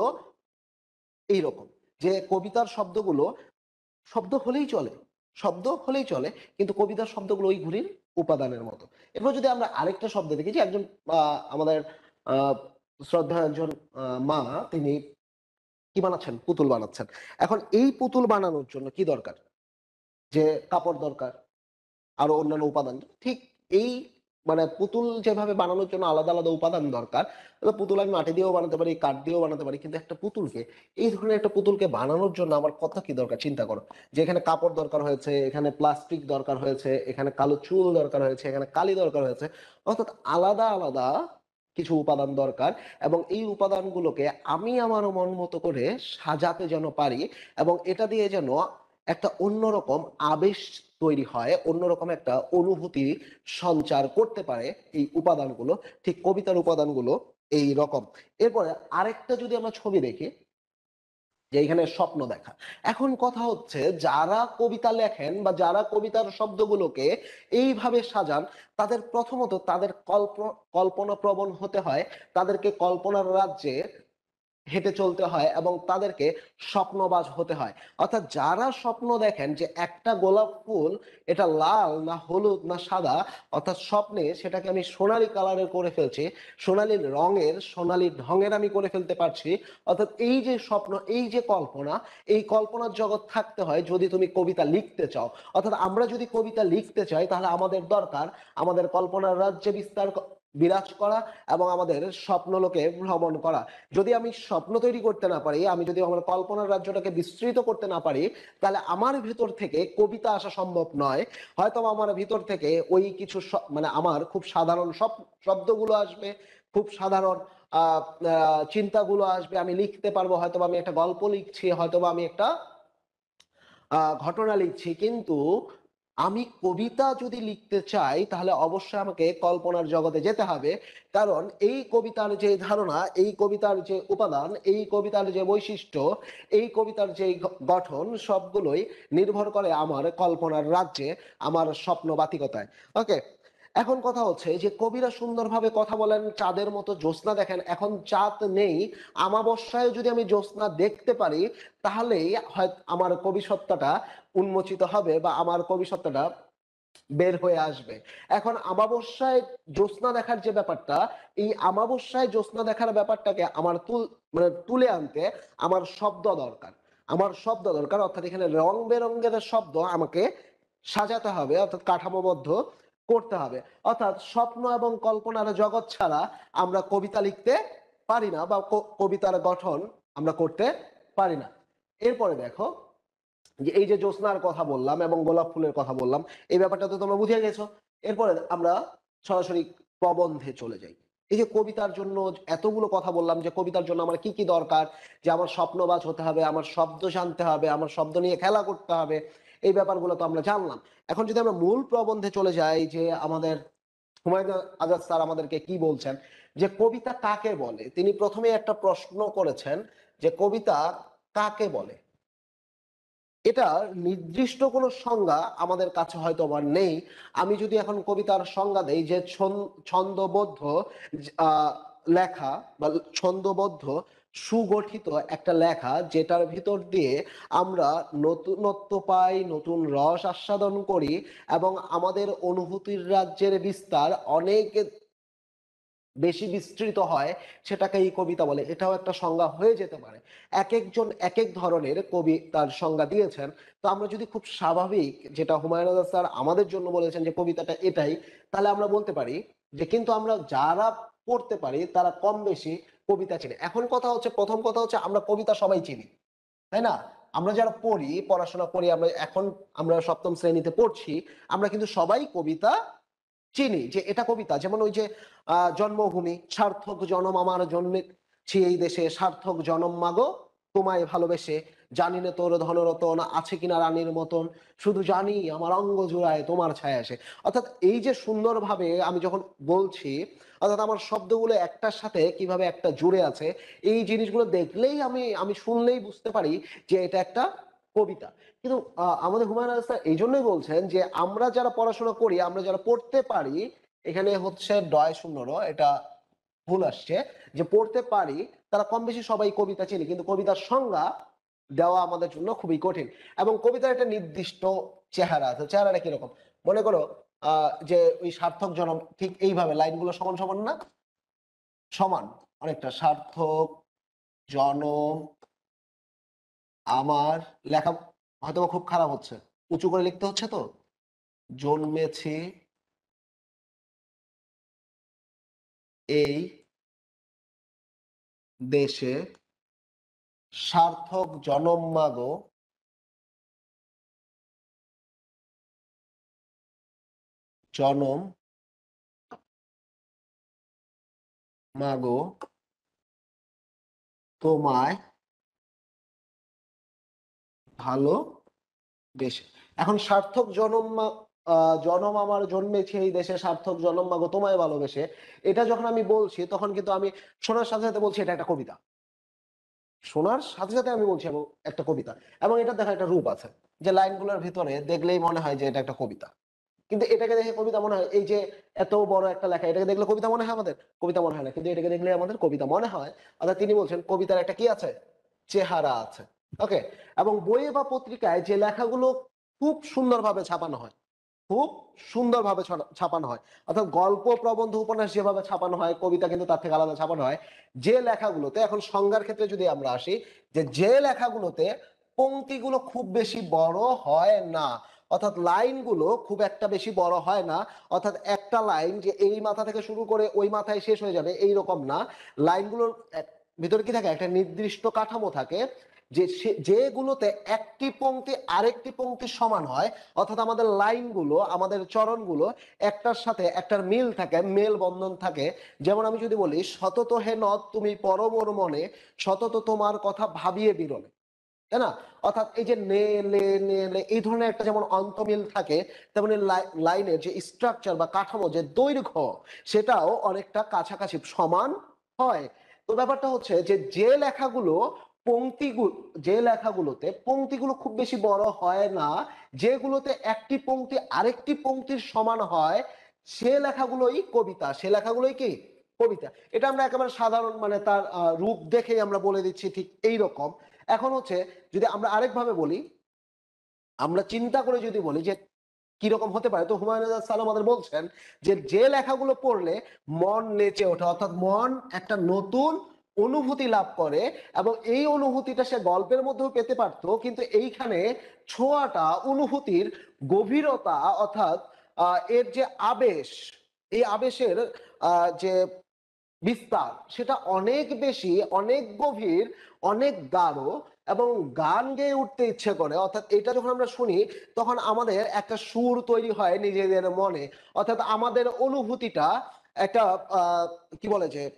A: এইরকম, যে কবিতার শব্দগুলো শব্দ হলেই চলে, শব্দ হলেই চলে, কিন্তু কবিতার শব্দগুলো ওই ঘুড়ির উপাদানের মতো। এরপর যদি আমরা আরেকটা শব্দ দেখি, যে একজন আহ, আমাদের আহ শ্রদ্ধা একজন আহ, মা, তিনি কি বানাচ্ছেন, পুতুল বানাচ্ছেন। এখন এই পুতুল বানানোর জন্য কি দরকার, যে কাপড় দরকার, আরো অন্যান্য উপাদান, ঠিক এই মানে পুতুল যেভাবে বানানোর জন্য আলাদা আলাদা উপাদান দরকার, পুতুল আমি মাটি দিয়েও বানাতে পারি, কাঠ দিয়েও বানাতে পারি, কিন্তু একটা পুতুলকে, এই ধরনের একটা পুতুলকে বানানোর জন্য আমার কত কি দরকার চিন্তা করো। যে এখানে কাপড় দরকার হয়েছে, এখানে প্লাস্টিক দরকার হয়েছে, এখানে কালো চুল দরকার হয়েছে, এখানে কালি দরকার হয়েছে, অর্থাৎ আলাদা আলাদা কিছু উপাদান দরকার। এবং এই উপাদানগুলোকে আমি আমার মন মতো করে সাজাতে যেন পারি, এবং এটা দিয়ে যেন একটা অন্যরকম আবেশ তৈরি হয়, অন্যরকম একটা অনুভূতি সঞ্চার করতে পারে এই উপাদানগুলো। ঠিক কবিতার উপাদানগুলো এই রকম। এরপরে আরেকটা যদি আমরা ছবি দেখি, যে এখানে স্বপ্ন দেখা। এখন কথা হচ্ছে যারা কবিতা লেখেন বা যারা কবিতার শব্দগুলোকে এইভাবে সাজান, তাদের প্রথমত তাদের কল্পনা কল্পনা প্রবণ হতে হয়, তাদেরকে কল্পনার রাজ্যে হেঁটে চলতে হয়, এবং তাদেরকে স্বপ্নবাজ হতে হয়। অর্থাৎ যারা স্বপ্ন দেখেন যে একটা গোলাপ ফুল এটা লাল না হলুদ না সাদা, অর্থাৎ স্বপ্নে সেটাকে আমি সোনালী কালারের করে ফেলছি, সোনালী রঙের, সোনালী ঢঙের আমি করে ফেলতে পারছি। অর্থাৎ এই যে স্বপ্ন, এই যে কল্পনা, এই কল্পনার জগৎ থাকতে হয় যদি তুমি কবিতা লিখতে চাও। অর্থাৎ আমরা যদি কবিতা লিখতে চাই, তাহলে আমাদের দরকার আমাদের কল্পনার রাজ্যে বিস্তার বিরাজ করা, এবং আমাদের স্বপ্নলোকে ভ্রমণ করা। যদি আমি স্বপ্ন তৈরি করতে না পারি, আমি যদি আমার কল্পনার রাজ্যটাকে বিস্তৃত করতে না পারি, তাহলে আমার ভিতর থেকে কবিতা আসা সম্ভব নয়। হয়তো আমার ভিতর থেকে ওই কিছু মানে আমার খুব সাধারণ সব শব্দগুলো আসবে, খুব সাধারণ আহ আহ, চিন্তাগুলো আসবে, আমি লিখতে পারবো, হয়তো আমি একটা গল্প লিখছি, হয়তো আমি একটা আহ, ঘটনা লিখছি, কিন্তু আমি কবিতা যদি লিখতে চাই তাহলে অবশ্যই আমাকে কল্পনার জগতে যেতে হবে। কারণ এই কবিতার যে ধারণা, এই কবিতার যে উপাদান, এই কবিতার যে বৈশিষ্ট্য, এই কবিতার যে গঠন, সবগুলোই নির্ভর করে আমার কল্পনার রাজ্যে, আমার স্বপ্নবাতিকতায়। ওকে, এখন কথা হচ্ছে যে কবিরা সুন্দরভাবে কথা বলেন, চাঁদের মতো জ্যোৎস্না দেখেন। এখন চাঁদ নেই, আমাবস্যায় যদি আমি জ্যোৎস্না দেখতে পারি তাহলেই হয়তো আমার কবিসত্তাটা উন্মোচিত হবে বা আমার কবিসত্তাটা বের হয়ে আসবে। এখন আমাবস্যায় জ্যোৎস্না দেখার যে ব্যাপারটা, এই আমাবস্যায় জ্যোৎস্না দেখার ব্যাপারটাকে আমার তুল মানে তুলে আনতে আমার শব্দ দরকার। আমার শব্দ দরকার, অর্থাৎ এখানে রং বেরঙের শব্দ আমাকে সাজাতে হবে, অর্থাৎ কাঠামোবদ্ধ করতে হবে। অর্থাৎ স্বপ্ন এবং কল্পনার জগৎ ছাড়া আমরা কবিতা লিখতে পারি না বা কবিতার গঠন আমরা করতে পারি না। এরপরে দেখো যে এই যে জ্যোৎস্নার কথা বললাম এবং গোলাপ ফুলের কথা বললাম, এই ব্যাপারটা তো তোমরা বুঝে গেছো। এরপরে আমরা সরাসরি প্রবন্ধে চলে যাই। এই যে কবিতার জন্য এতগুলো কথা বললাম, যে কবিতার জন্য আমার কি কি দরকার, যে আমার স্বপ্নবাজ হতে হবে, আমার শব্দ জানতে হবে, আমার শব্দ নিয়ে খেলা করতে হবে, এই ব্যাপারগুলো তো আমরা জানলাম। এখন যদি আমরা মূল প্রবন্ধে চলে যাই, যে আমাদের হুমায়ুন আজাদ স্যার আমাদেরকে কি বলছেন, যে কবিতা কাকে বলে। তিনি প্রথমে একটা প্রশ্ন করেছেন যে কবিতা কাকে বলে। এটা নির্দিষ্ট কোনো সংজ্ঞা আমাদের কাছে হয়তো বা নেই। আমি যদি এখন কবিতার সংজ্ঞা দেই যে ছন্দবদ্ধ আহ, লেখা বা ছন্দবদ্ধ সুগঠিত একটা লেখা, যেটার ভিতর দিয়ে আমরা নতুনত্ব পাই, নতুন রস আস্বাদন করি, এবং আমাদের অনুভূতির রাজ্যের বিস্তার অনেক বেশি বিস্তৃত হয়, সেটাকে এই কবিতা বলে। এটাও একটা সংজ্ঞা হয়ে যেতে পারে। এক একজন এক এক ধরনের কবি তার সংজ্ঞা দিয়েছেন। তো আমরা যদি খুব স্বাভাবিক, যেটা হুমায়ুন আজাদ স্যার আমাদের জন্য বলেছেন যে কবিতাটা এটাই, তাহলে আমরা বলতে পারি যে কিন্তু আমরা যারা পড়তে পারি তারা কম বেশি কবিতা চিনি। এখন কথা হচ্ছে, প্রথম কথা হচ্ছে আমরা কবিতা সবাই চিনি, তাই না? আমরা যারা পড়ি, পড়াশোনা করি, আমরা এখন আমরা সপ্তম শ্রেণীতে পড়ছি, আমরা কিন্তু সবাই কবিতা চিনি যে এটা কবিতা। যেমন ওই যে আহ জন্মভূমি, সার্থক জনম আমার জন্মেছি এই দেশে, সার্থক জনম মাগো তোমায় ভালোবেসে, জানি না তোর ধনরতন আছে কিনা রানীর মতন, শুধু জানি আমার অঙ্গ জোড়ায় তোমার ছায়া আসে। অর্থাৎ এই যে সুন্দরভাবে আমি যখন বলছি, অর্থাৎ আমার শব্দগুলো একটার সাথে কিভাবে একটা জুড়ে আছে, এই জিনিসগুলো দেখলেই আমি আমি শুনলেই বুঝতে পারি যে এটা একটা কবিতা। কিন্তু আমাদের হুমায়ুন আজাদ স্যার এই জন্যই বলছেন যে আমরা যারা পড়াশোনা করি, আমরা যারা পড়তে পারি, এখানে হচ্ছে ডয় শূন্য র, এটা ভুল আসছে, যে পড়তে পারি তারা কম বেশি সবাই কবিতা চিনি, কিন্তু কবিতার সংজ্ঞা দেওয়া আমাদের জন্য খুবই কঠিন। এবং কবিতার একটা নির্দিষ্ট চেহারা আছে। চেহারাটা কিরকম? মনে করো আহ যে ওই সার্থক জনম, ঠিক এইভাবে লাইনগুলো সমান সমান না, সমান অনেকটা। সার্থক জনম আমার, লেখা হয়তো খুব খারাপ হচ্ছে, উঁচু করে লিখতে হচ্ছে তো, জন্মেছি এই দেশে, সার্থক জনম মাগো জনম মাগো তোমায় ভালো বেশে। এখন সার্থক জনম মা- আহ, জনম আমার জন্মেছে এই দেশে, সার্থক জনম মাগো তোমায় ভালোবেসে, এটা যখন আমি বলছি তখন কিন্তু আমি শোনার সাথে সাথে বলছি এটা একটা কবিতা। শোনার সাথে সাথে আমি বলছি এবং একটা কবিতা, এবং এটা দেখা একটা রূপ আছে, যে লাইনগুলোর ভিতরে দেখলেই মনে হয় যে এটা একটা কবিতা। কিন্তু এটাকে দেখে কবিতা মনে হয়, এই যে এত বড় একটা লেখা, এটাকে দেখলে কবিতা মনে হয় আমাদের? কবিতা মনে হয় না, কিন্তু এটাকে দেখলে আমাদের কবিতা মনে হয়। অর্থাৎ তিনি বলছেন কবিতার একটা কি আছে, চেহারা আছে। ওকে, এবং বইয়ে বা পত্রিকায় যে লেখাগুলো খুব সুন্দরভাবে ছাপানো হয়, খুব সুন্দরভাবে ছাপানো হয়, অর্থাৎ গল্প প্রবন্ধ উপন্যাস যেভাবে ছাপানো হয়, কবিতা কিন্তু তার থেকে আলাদা ছাপানো হয়। যে লেখাগুলোতে, এখন সংজ্ঞার ক্ষেত্রে যদি আমরা আসি, যে যে লেখাগুলোতে পংক্তিগুলো খুব বেশি বড় হয় না, অর্থাৎ লাইনগুলো খুব একটা বেশি বড় হয় না, অর্থাৎ একটা লাইন যে এই মাথা থেকে শুরু করে ওই মাথায় শেষ হয়ে যাবে এইরকম না, লাইনগুলোর ভিতরে কি থাকে, একটা নির্দিষ্ট কাঠামো থাকে। যে যেগুলোতে একটি পংক্তি আরেকটি পংক্তির সমান হয়, অর্থাৎ আমাদের লাইনগুলো, আমাদের চরণগুলো একটার সাথে একটার মিল থাকে, মেল বন্ধন থাকে। যেমন আমি যদি বলি, সতত হে নদ তুমি পরমর মনে, সতত তোমার কথা ভাবিয়ে বিরলে, তাই না? অর্থাৎ এই যে নে লে নে লে এই ধরনের একটা যেমন অন্তমিল থাকে, তেমনি লাইনের যে স্ট্রাকচার বা কাঠামো, যে দৈর্ঘ্য, সেটাও অনেকটা কাছাকাছি সমান হয়। তো ব্যাপারটা হচ্ছে যে যে লেখাগুলো পংক্তিগুলো, যে লেখাগুলোতে পংক্তিগুলো খুব বেশি বড় হয় না, যেগুলোতে একটি পংক্তি আরেকটি পংক্তির সমান হয়, সে লেখাগুলোই কবিতা, সে লেখাগুলোই কি কবিতা। এটা আমরা একেবারে সাধারণ মানে তার রূপ দেখেই আমরা বলে দিচ্ছি ঠিক এই রকম। এখন হচ্ছে যদি আমরা আরেকভাবে বলি, আমরা চিন্তা করে যদি বলি যে কিরকম হতে পারে, তো হুমায়ুন আজাদ সালাম আমাদের বলছেন যে যে লেখাগুলো পড়লে মন নেচে ওঠে, অর্থাৎ মন একটা নতুন অনুভূতি লাভ করে, এবং এই অনুভূতিটা সে গল্পের মধ্যেও পেতে পারত, কিন্তু এইখানে ছোঁয়াটা, অনুভূতির গভীরতা, অর্থাৎ এর যে আবেশ, এই আবেশের যে বিস্তার, সেটা অনেক বেশি, অনেক গভীর, অনেক গাঢ়, এবং গান গেয়ে উঠতে ইচ্ছে করে। অর্থাৎ এটা যখন আমরা শুনি, তখন আমাদের একটা সুর তৈরি হয় নিজেদের মনে, অর্থাৎ আমাদের অনুভূতিটা একটা আহ কি বলে যে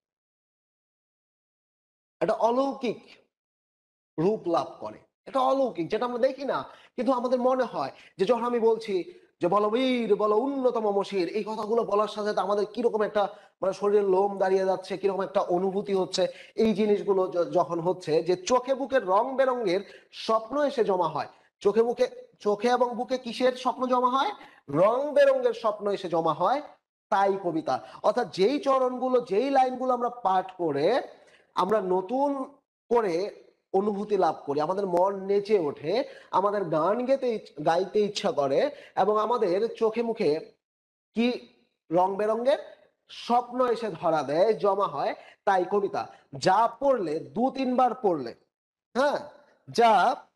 A: একটা অলৌকিক রূপ লাভ করে। এটা অলৌকিক, যেটা আমরা দেখি না, কিন্তু আমাদের মনে হয় যে যখন আমি বলছি যে বলো বীর বলো উন্নতম মশির, এই কথাগুলো বলার সাথে সাথে আমাদের কিরকম একটা মানে শরীরের লোম দাঁড়িয়ে যাচ্ছে, কিরকম একটা অনুভূতি হচ্ছে। এই জিনিসগুলো যখন হচ্ছে, যে চোখে বুকে রং বেরঙের স্বপ্ন এসে জমা হয়, চোখে মুখে, চোখে এবং বুকে কিসের স্বপ্ন জমা হয়? রং বেরঙের স্বপ্ন এসে জমা হয়, তাই কবিতা। অর্থাৎ যেই চরণগুলো, যেই লাইনগুলো আমরা পাঠ করে আমরা নতুন করে অনুভূতি লাভ করি, আমাদের মন নেচে ওঠে, আমাদের গান গেতে গাইতে ইচ্ছা করে, এবং আমাদের চোখে মুখে কি রং বেরঙের স্বপ্ন এসে ধরা দেয়, জমা হয়, তাই কবিতা। যা পড়লে দু তিনবার পড়লে, হ্যাঁ, যা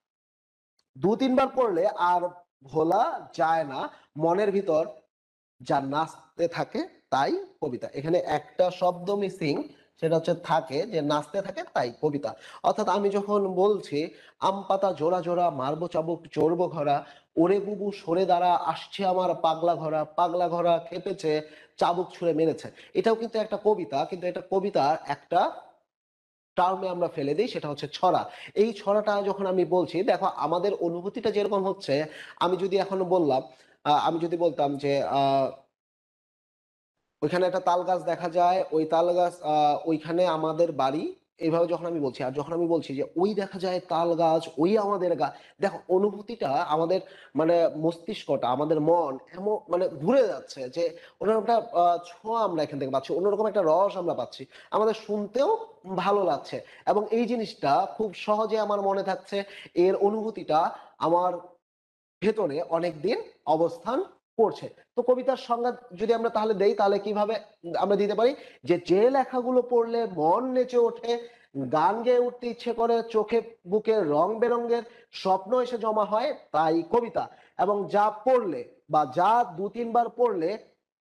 A: দু তিনবার পড়লে আর ভোলা যায় না, মনের ভিতর যা নাচতে থাকে তাই কবিতা। এখানে একটা শব্দ মিসিং, সেটা হচ্ছে থাকে, যে নাচতে থাকে তাই কবিতা। অর্থাৎ আমি যখন বলছি আম পাতা জোড়া জোড়া মারবো চাবুক চড়বো ঘোড়া, ওরে বুবু সরে দাঁড়া আসছে আমার পাগলা ঘোড়া, পাগলা ঘোড়া খেপেছে চাবুক ছুঁড়ে মেরেছে, এটাও কিন্তু একটা কবিতা। কিন্তু এটা কবিতার একটা টার্মে আমরা ফেলে দিই, সেটা হচ্ছে ছড়া। এই ছড়াটা যখন আমি বলছি, দেখো আমাদের অনুভূতিটা যেরকম হচ্ছে, আমি যদি এখন বললাম, আমি যদি বলতাম যে আহ ওইখানে একটা তাল গাছ দেখা যায়, ওই তাল গাছ আহ ওইখানে আমাদের বাড়ি, এইভাবে যখন আমি বলছি, আর যখন আমি বলছি যে ওই দেখা যায় তাল গাছ, ওই আমাদের গা, দেখো অনুভূতিটা, আমাদের মানে মস্তিষ্কটা, আমাদের মন এমন মানে ঘুরে যাচ্ছে, যে অন্যরকম একটা ছোঁয়া আমরা এখান থেকে পাচ্ছি, অন্যরকম একটা রস আমরা পাচ্ছি, আমাদের শুনতেও ভালো লাগছে, এবং এই জিনিসটা খুব সহজে আমার মনে থাকছে, এর অনুভূতিটা আমার ভেতরে অনেকদিন অবস্থান করছে। তো কবিতার সংজ্ঞা যদি আমরা তাহলে দেই, তাহলে কিভাবে আমরা দিতে পারি? যে যে লেখাগুলো পড়লে মন নেচে ওঠে, গান গেয়ে উঠতে ইচ্ছে করে, চোখে বুকে রং বেরঙের স্বপ্ন এসে জমা হয়, তাই কবিতা। এবং যা পড়লে বা যা দু তিনবার পড়লে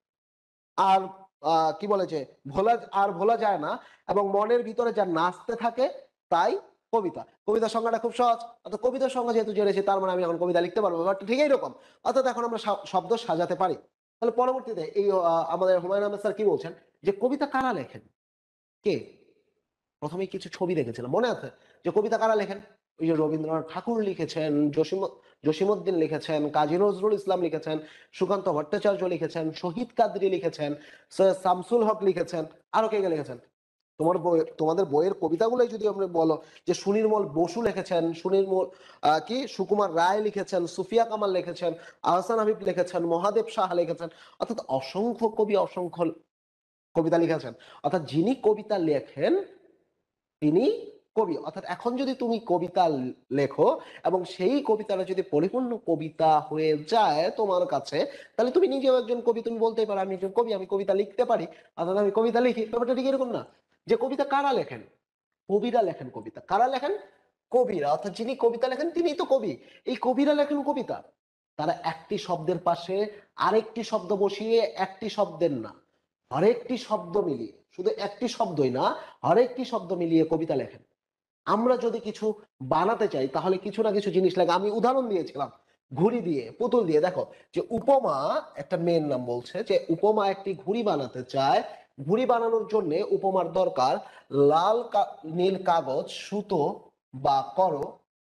A: আর আহ কি বলে যে ভোলা আর ভোলা যায় না, এবং মনের ভিতরে যা নাচতে থাকে, তাই কবিতা। কবিতার সংজ্ঞাটা খুব সহজ। অর্থাৎ কবিতার সংজ্ঞা যেহেতু জেনেছি, তার মানে আমি এখন কবিতা লিখতে পারবো, ব্যাপারটা ঠিক এইরকম। অর্থাৎ এখন আমরা শব্দ সাজাতে পারি। তাহলে পরবর্তীতে এই আমাদের হুমায়ুন আহমেদ স্যার কি বলছেন, যে কবিতা কারা লেখেন? কে? প্রথমে কিছু ছবি দেখেছিলাম, মনে আছে যে কবিতা কারা লেখেন? ওই যে রবীন্দ্রনাথ ঠাকুর লিখেছেন, জসিম জসিমউদ্দিন লিখেছেন, কাজী নজরুল ইসলাম লিখেছেন, সুকান্ত ভট্টাচার্য লিখেছেন, শহীদ কাদরী লিখেছেন, সৈয়দ শামসুল হক লিখেছেন, আরো কে কে লিখেছেন? তোমার বই, তোমাদের বইয়ের কবিতাগুলোই যদি আমরা বলো, যে সুনির্মল বসু লিখেছেন, সুনির্মল আহ কি সুকুমার রায় লিখেছেন, সুফিয়া কামাল লিখেছেন, আহসান হাবিব লিখেছেন, মহাদেব সাহা লিখেছেন, অর্থাৎ অসংখ্য কবি অসংখ্য কবিতা লিখেছেন। অর্থাৎ যিনি কবিতা লেখেন তিনি কবি। অর্থাৎ এখন যদি তুমি কবিতা লেখো এবং সেই কবিতাটা যদি পরিপূর্ণ কবিতা হয়ে যায় তোমার কাছে, তাহলে তুমি নিজেও একজন কবি। তুমি বলতেই পারো আমি একজন কবি, আমি কবিতা লিখতে পারি, অর্থাৎ আমি কবিতা লিখি। ব্যাপারটা ঠিক এরকম না? যে কবিতা কারা লেখেন? কবিরা লেখেন কবিতা। কারা লেখেন? কবিরা। অর্থাৎ যিনি কবিতা লেখেন তিনিই তো কবি। এই কবিরা লেখেন কবিতা। তারা একটি শব্দের পাশে আরেকটি শব্দ বসিয়ে, একটি শব্দের না হরেকটি শব্দ মিলিয়ে, শুধু একটি শব্দই না, হরেকটি শব্দ মিলিয়ে কবিতা লেখেন। আমরা যদি কিছু বানাতে চাই তাহলে কিছু না কিছু জিনিস লাগে। আমি উদাহরণ দিয়েছিলাম ঘুড়ি দিয়ে, পুতুল দিয়ে। দেখো যে উপমা একটা মেয়ের নাম বলছে যে উপমা একটি ঘুড়ি বানাতে চায়, ঘুড়ি বানানোর জন্য উপমার দরকার লাল নীল কাগজ, সুতো বা করো,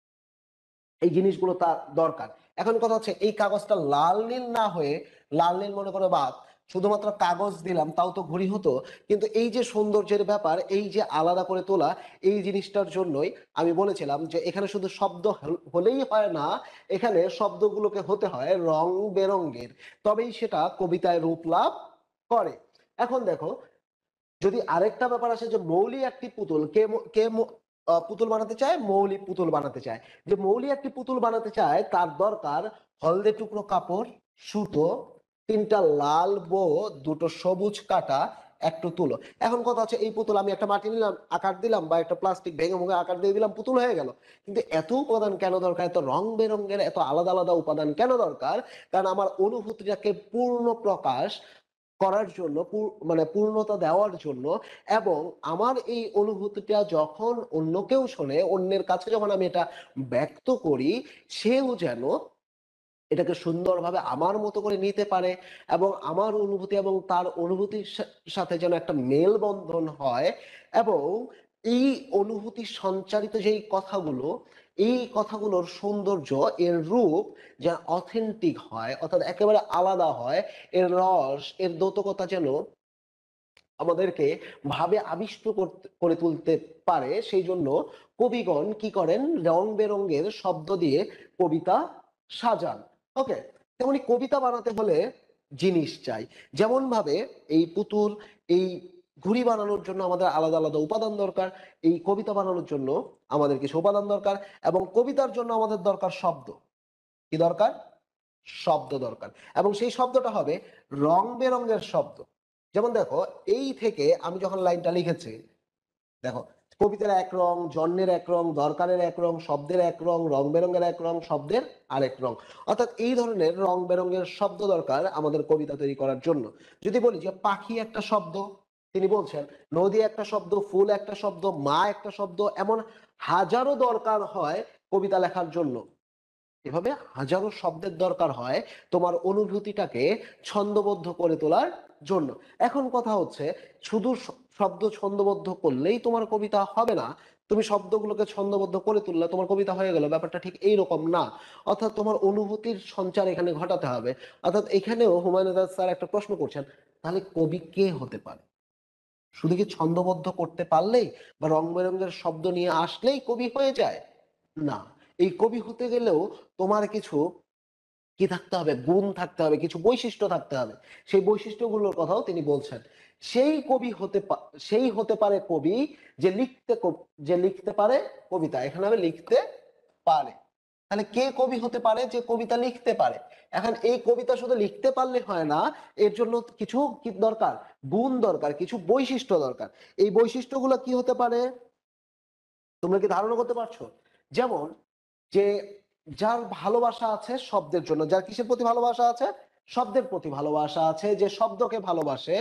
A: এই জিনিসগুলো তার দরকার। এখন কথা হচ্ছে এই কাগজটা লাল নীল না হয়ে, লাল নীল মনে করো বাদ, শুধুমাত্র কাগজ দিলাম তাও তো ঘুড়ি হতো। কিন্তু এই যে সৌন্দর্যের ব্যাপার, এই যে আলাদা করে তোলা, এই জিনিসটার জন্যই আমি বলেছিলাম যে এখানে শুধু শব্দ হলেই হয় না, এখানে শব্দগুলোকে হতে হয় রং বেরঙ্গের, তবেই সেটা কবিতায় রূপ লাভ করে। এখন দেখো যদি আরেকটা ব্যাপার আসে যে মৌলি একটি পুতুল, কে কে পুতুল বানাতে চায়? মৌলি পুতুল বানাতে চায়। যে মৌলি একটি পুতুল বানাতে চায় তার দরকার হলদে টুকরো কাপড়, সুতো, তিনটা লাল বো, দুটো সবুজ কাটা, একটু তুলো। এখন কথা হচ্ছে এই পুতুল আমি একটা মাটি নিলাম, আকার দিলাম, বা একটা প্লাস্টিক ভেঙে ভেঙে আকার দিয়ে দিলাম, পুতুল হয়ে গেল। কিন্তু এত উপাদান কেন দরকার? এত রং বেরঙের এত আলাদা আলাদা উপাদান কেন দরকার? কারণ আমার অনুভূতিটাকে পূর্ণ প্রকাশ করার জন্য, মানে পূর্ণতা দেওয়ার জন্য, এবং আমার এই অনুভূতিটা যখন অন্য কেউ শোনে, অন্যের কাছে যখন আমি এটা ব্যক্ত করি, সেও যেন এটাকে সুন্দরভাবে আমার মতো করে নিতে পারে, এবং আমার অনুভূতি এবং তার অনুভূতির সাথে যেন একটা মেলবন্ধন হয়, এবং এই অনুভূতি সঞ্চারিত যেই কথাগুলো, এই কথাগুলোর সৌন্দর্য, এর রূপ যেন অথেন্টিক হয়, অর্থাৎ একেবারে আলাদা হয়, এর রস, এর দ্যোতকতা যেন আমাদেরকে ভাবে আবিষ্ট করে তুলতে পারে। সেই জন্য কবিগণ কি করেন? রং বেরঙের শব্দ দিয়ে কবিতা সাজান। ওকে, তেমনি কবিতা বানাতে হলে জিনিস চাই। যেমন ভাবে এই পুতুল, এই ঘুড়ি বানানোর জন্য আমাদের আলাদা আলাদা উপাদান দরকার, এই কবিতা বানানোর জন্য আমাদের কিছু উপাদান দরকার, এবং কবিতার জন্য আমাদের দরকার শব্দ। কি দরকার? শব্দ দরকার। এবং সেই শব্দটা হবে রং বেরঙের শব্দ। যেমন দেখো এই থেকে আমি যখন লাইনটা লিখেছি, দেখো কবিতার এক রং, জন্মের এক রং, দরকারের এক রং, শব্দের এক রং, রং বেরঙের এক রং, শব্দের আরেক রং। অর্থাৎ এই ধরনের রং বেরঙের শব্দ দরকার আমাদের কবিতা তৈরি করার জন্য। যদি বলি যে পাখি একটা শব্দ, তিনি বলছেন নদী একটা শব্দ, ফুল একটা শব্দ, মা একটা শব্দ, এমন হাজারো দরকার হয় কবিতা লেখার জন্য। এভাবে হাজারো শব্দের দরকার হয় তোমার অনুভূতিটাকে ছন্দবদ্ধ করে তোলার জন্য। এখন কথা হচ্ছে শুধু শব্দ ছন্দবদ্ধ করলেই তোমার কবিতা হবে না। তুমি শব্দগুলোকে ছন্দবদ্ধ করে তুললে তোমার কবিতা হয়ে গেল, ব্যাপারটা ঠিক এইরকম না। অর্থাৎ তোমার অনুভূতির সঞ্চার এখানে ঘটাতে হবে। অর্থাৎ এখানেও হুমায়ুন আজাদ স্যার একটা প্রশ্ন করছেন, তাহলে কবি কে হতে পারে? শুধু কি ছন্দবদ্ধ করতে পারলেই বা রং বেরঙের শব্দ নিয়ে আসলেই কবি হয়ে যায়? না, এই কবি হতে গেলেও তোমার কিছু কি থাকতে হবে? গুণ থাকতে হবে, কিছু বৈশিষ্ট্য থাকতে হবে। সেই বৈশিষ্ট্যগুলোর কথাও তিনি বলছেন। সেই কবি হতে সেই হতে পারে কবি যে লিখতে যে লিখতে পারে কবিতা। এখানে হবে লিখতে পারে। তাহলে কে কবি হতে পারে? যে কবিতা লিখতে পারে। এখন এই কবিতা শুধু লিখতে পারলে হয় না, এর জন্য কিছু কি দরকার? গুণ দরকার, কিছু বৈশিষ্ট্য দরকার। এই বৈশিষ্ট্যগুলো কি হতে পারে তোমরা কি ধারণা করতে পারছো? যেমন যে যার ভালোবাসা আছে শব্দের জন্য, যার কিসের প্রতি ভালোবাসা আছে? শব্দের প্রতি ভালোবাসা আছে, যে শব্দকে ভালোবাসে,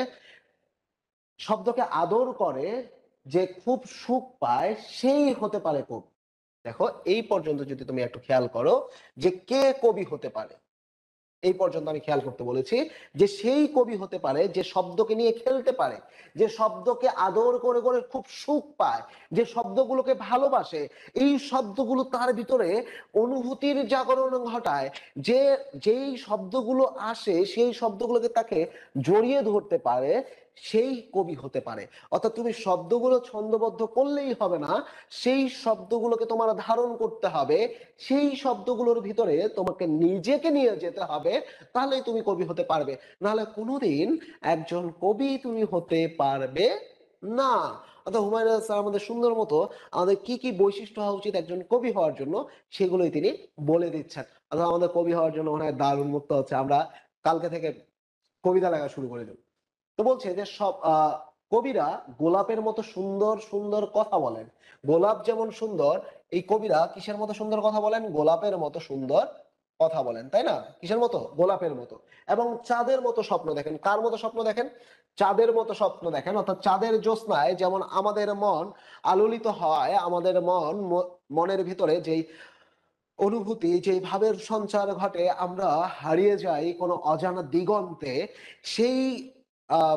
A: শব্দকে আদর করে, যে খুব সুখ পায়, সেই হতে পারে কবি। দেখো এই পর্যন্ত যদি তুমি একটু খেয়াল করো যে কে কবি হতে পারে, এই পর্যন্ত আমি খেয়াল করতে বলেছি যে সেই কবি হতে পারে যে শব্দকে নিয়ে খেলতে পারে, যে শব্দকে আদর করে করে খুব সুখ পায়, যে শব্দগুলোকে ভালোবাসে, এই শব্দগুলো তার ভিতরে অনুভূতির জাগরণ ঘটায়, যে যেই শব্দগুলো আসে সেই শব্দগুলোকে তাকে জড়িয়ে ধরতে পারে, সেই কবি হতে পারে। অর্থাৎ তুমি শব্দগুলো ছন্দবদ্ধ করলেই হবে না, সেই শব্দগুলোকে তোমার ধারণ করতে হবে, সেই শব্দগুলোর ভিতরে তোমাকে নিজেকে নিয়ে যেতে হবে, তাহলেই তুমি কবি হতে পারবে। নাহলে কোনোদিন একজন কবি তুমি হতে পারবে না। অর্থাৎ হুমায়ুন স্যার আমাদের সুন্দর মতো আমাদের কি কি বৈশিষ্ট্য হওয়া উচিত একজন কবি হওয়ার জন্য সেগুলোই তিনি বলে দিচ্ছেন। অর্থাৎ আমাদের কবি হওয়ার জন্য মনে হয় দ্বার উন্মুক্ত হচ্ছে, আমরা কালকে থেকে কবিতা লেখা শুরু করে দেব। তো বলছে যে সব আহ কবিরা গোলাপের মতো সুন্দর সুন্দর কথা বলেন। গোলাপ যেমন সুন্দর, এই কবিরা কিসের মতো সুন্দর কথা বলেন? গোলাপের মতো সুন্দর কথা বলেন, তাই না? কিসের মতো? গোলাপের মতো। এবং চাঁদের মতো স্বপ্ন দেখেন। কার মতো স্বপ্ন দেখেন? চাঁদের মতো স্বপ্ন দেখেন। অর্থাৎ চাঁদের জ্যোৎস্নায় যেমন আমাদের মন আলোলিত হয়, আমাদের মন মনের ভিতরে যেই অনুভূতি, যেই ভাবের সঞ্চার ঘটে, আমরা হারিয়ে যাই কোনো অজানা দিগন্তে, সেই আহ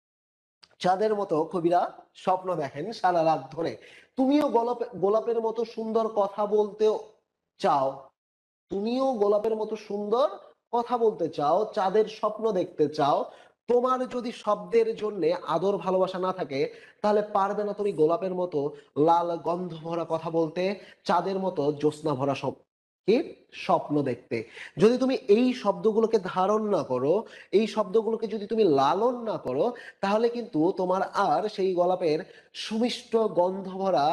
A: চাঁদের মতো কবিরা স্বপ্ন দেখেন সারা রাত ধরে। তুমিও গোলাপ গোলাপের মতো সুন্দর কথা বলতে চাও, তুমিও গোলাপের মতো সুন্দর কথা বলতে চাও, চাঁদের স্বপ্ন দেখতে চাও। তোমার যদি শব্দের জন্য আদর ভালোবাসা না থাকে, তাহলে পারবে না তুমি গোলাপের মতো লাল গন্ধ ভরা কথা বলতে, চাঁদের মতো জ্যোৎস্না ভরা সব কি স্বপ্ন দেখতে। যদি তুমি এই শব্দগুলোকে ধারণ না করো, এই শব্দগুলোকে যদি তুমি লালন না করো, তাহলে কিন্তু তোমার আর সেই গোলাপের সুমিষ্ট গন্ধ ভরা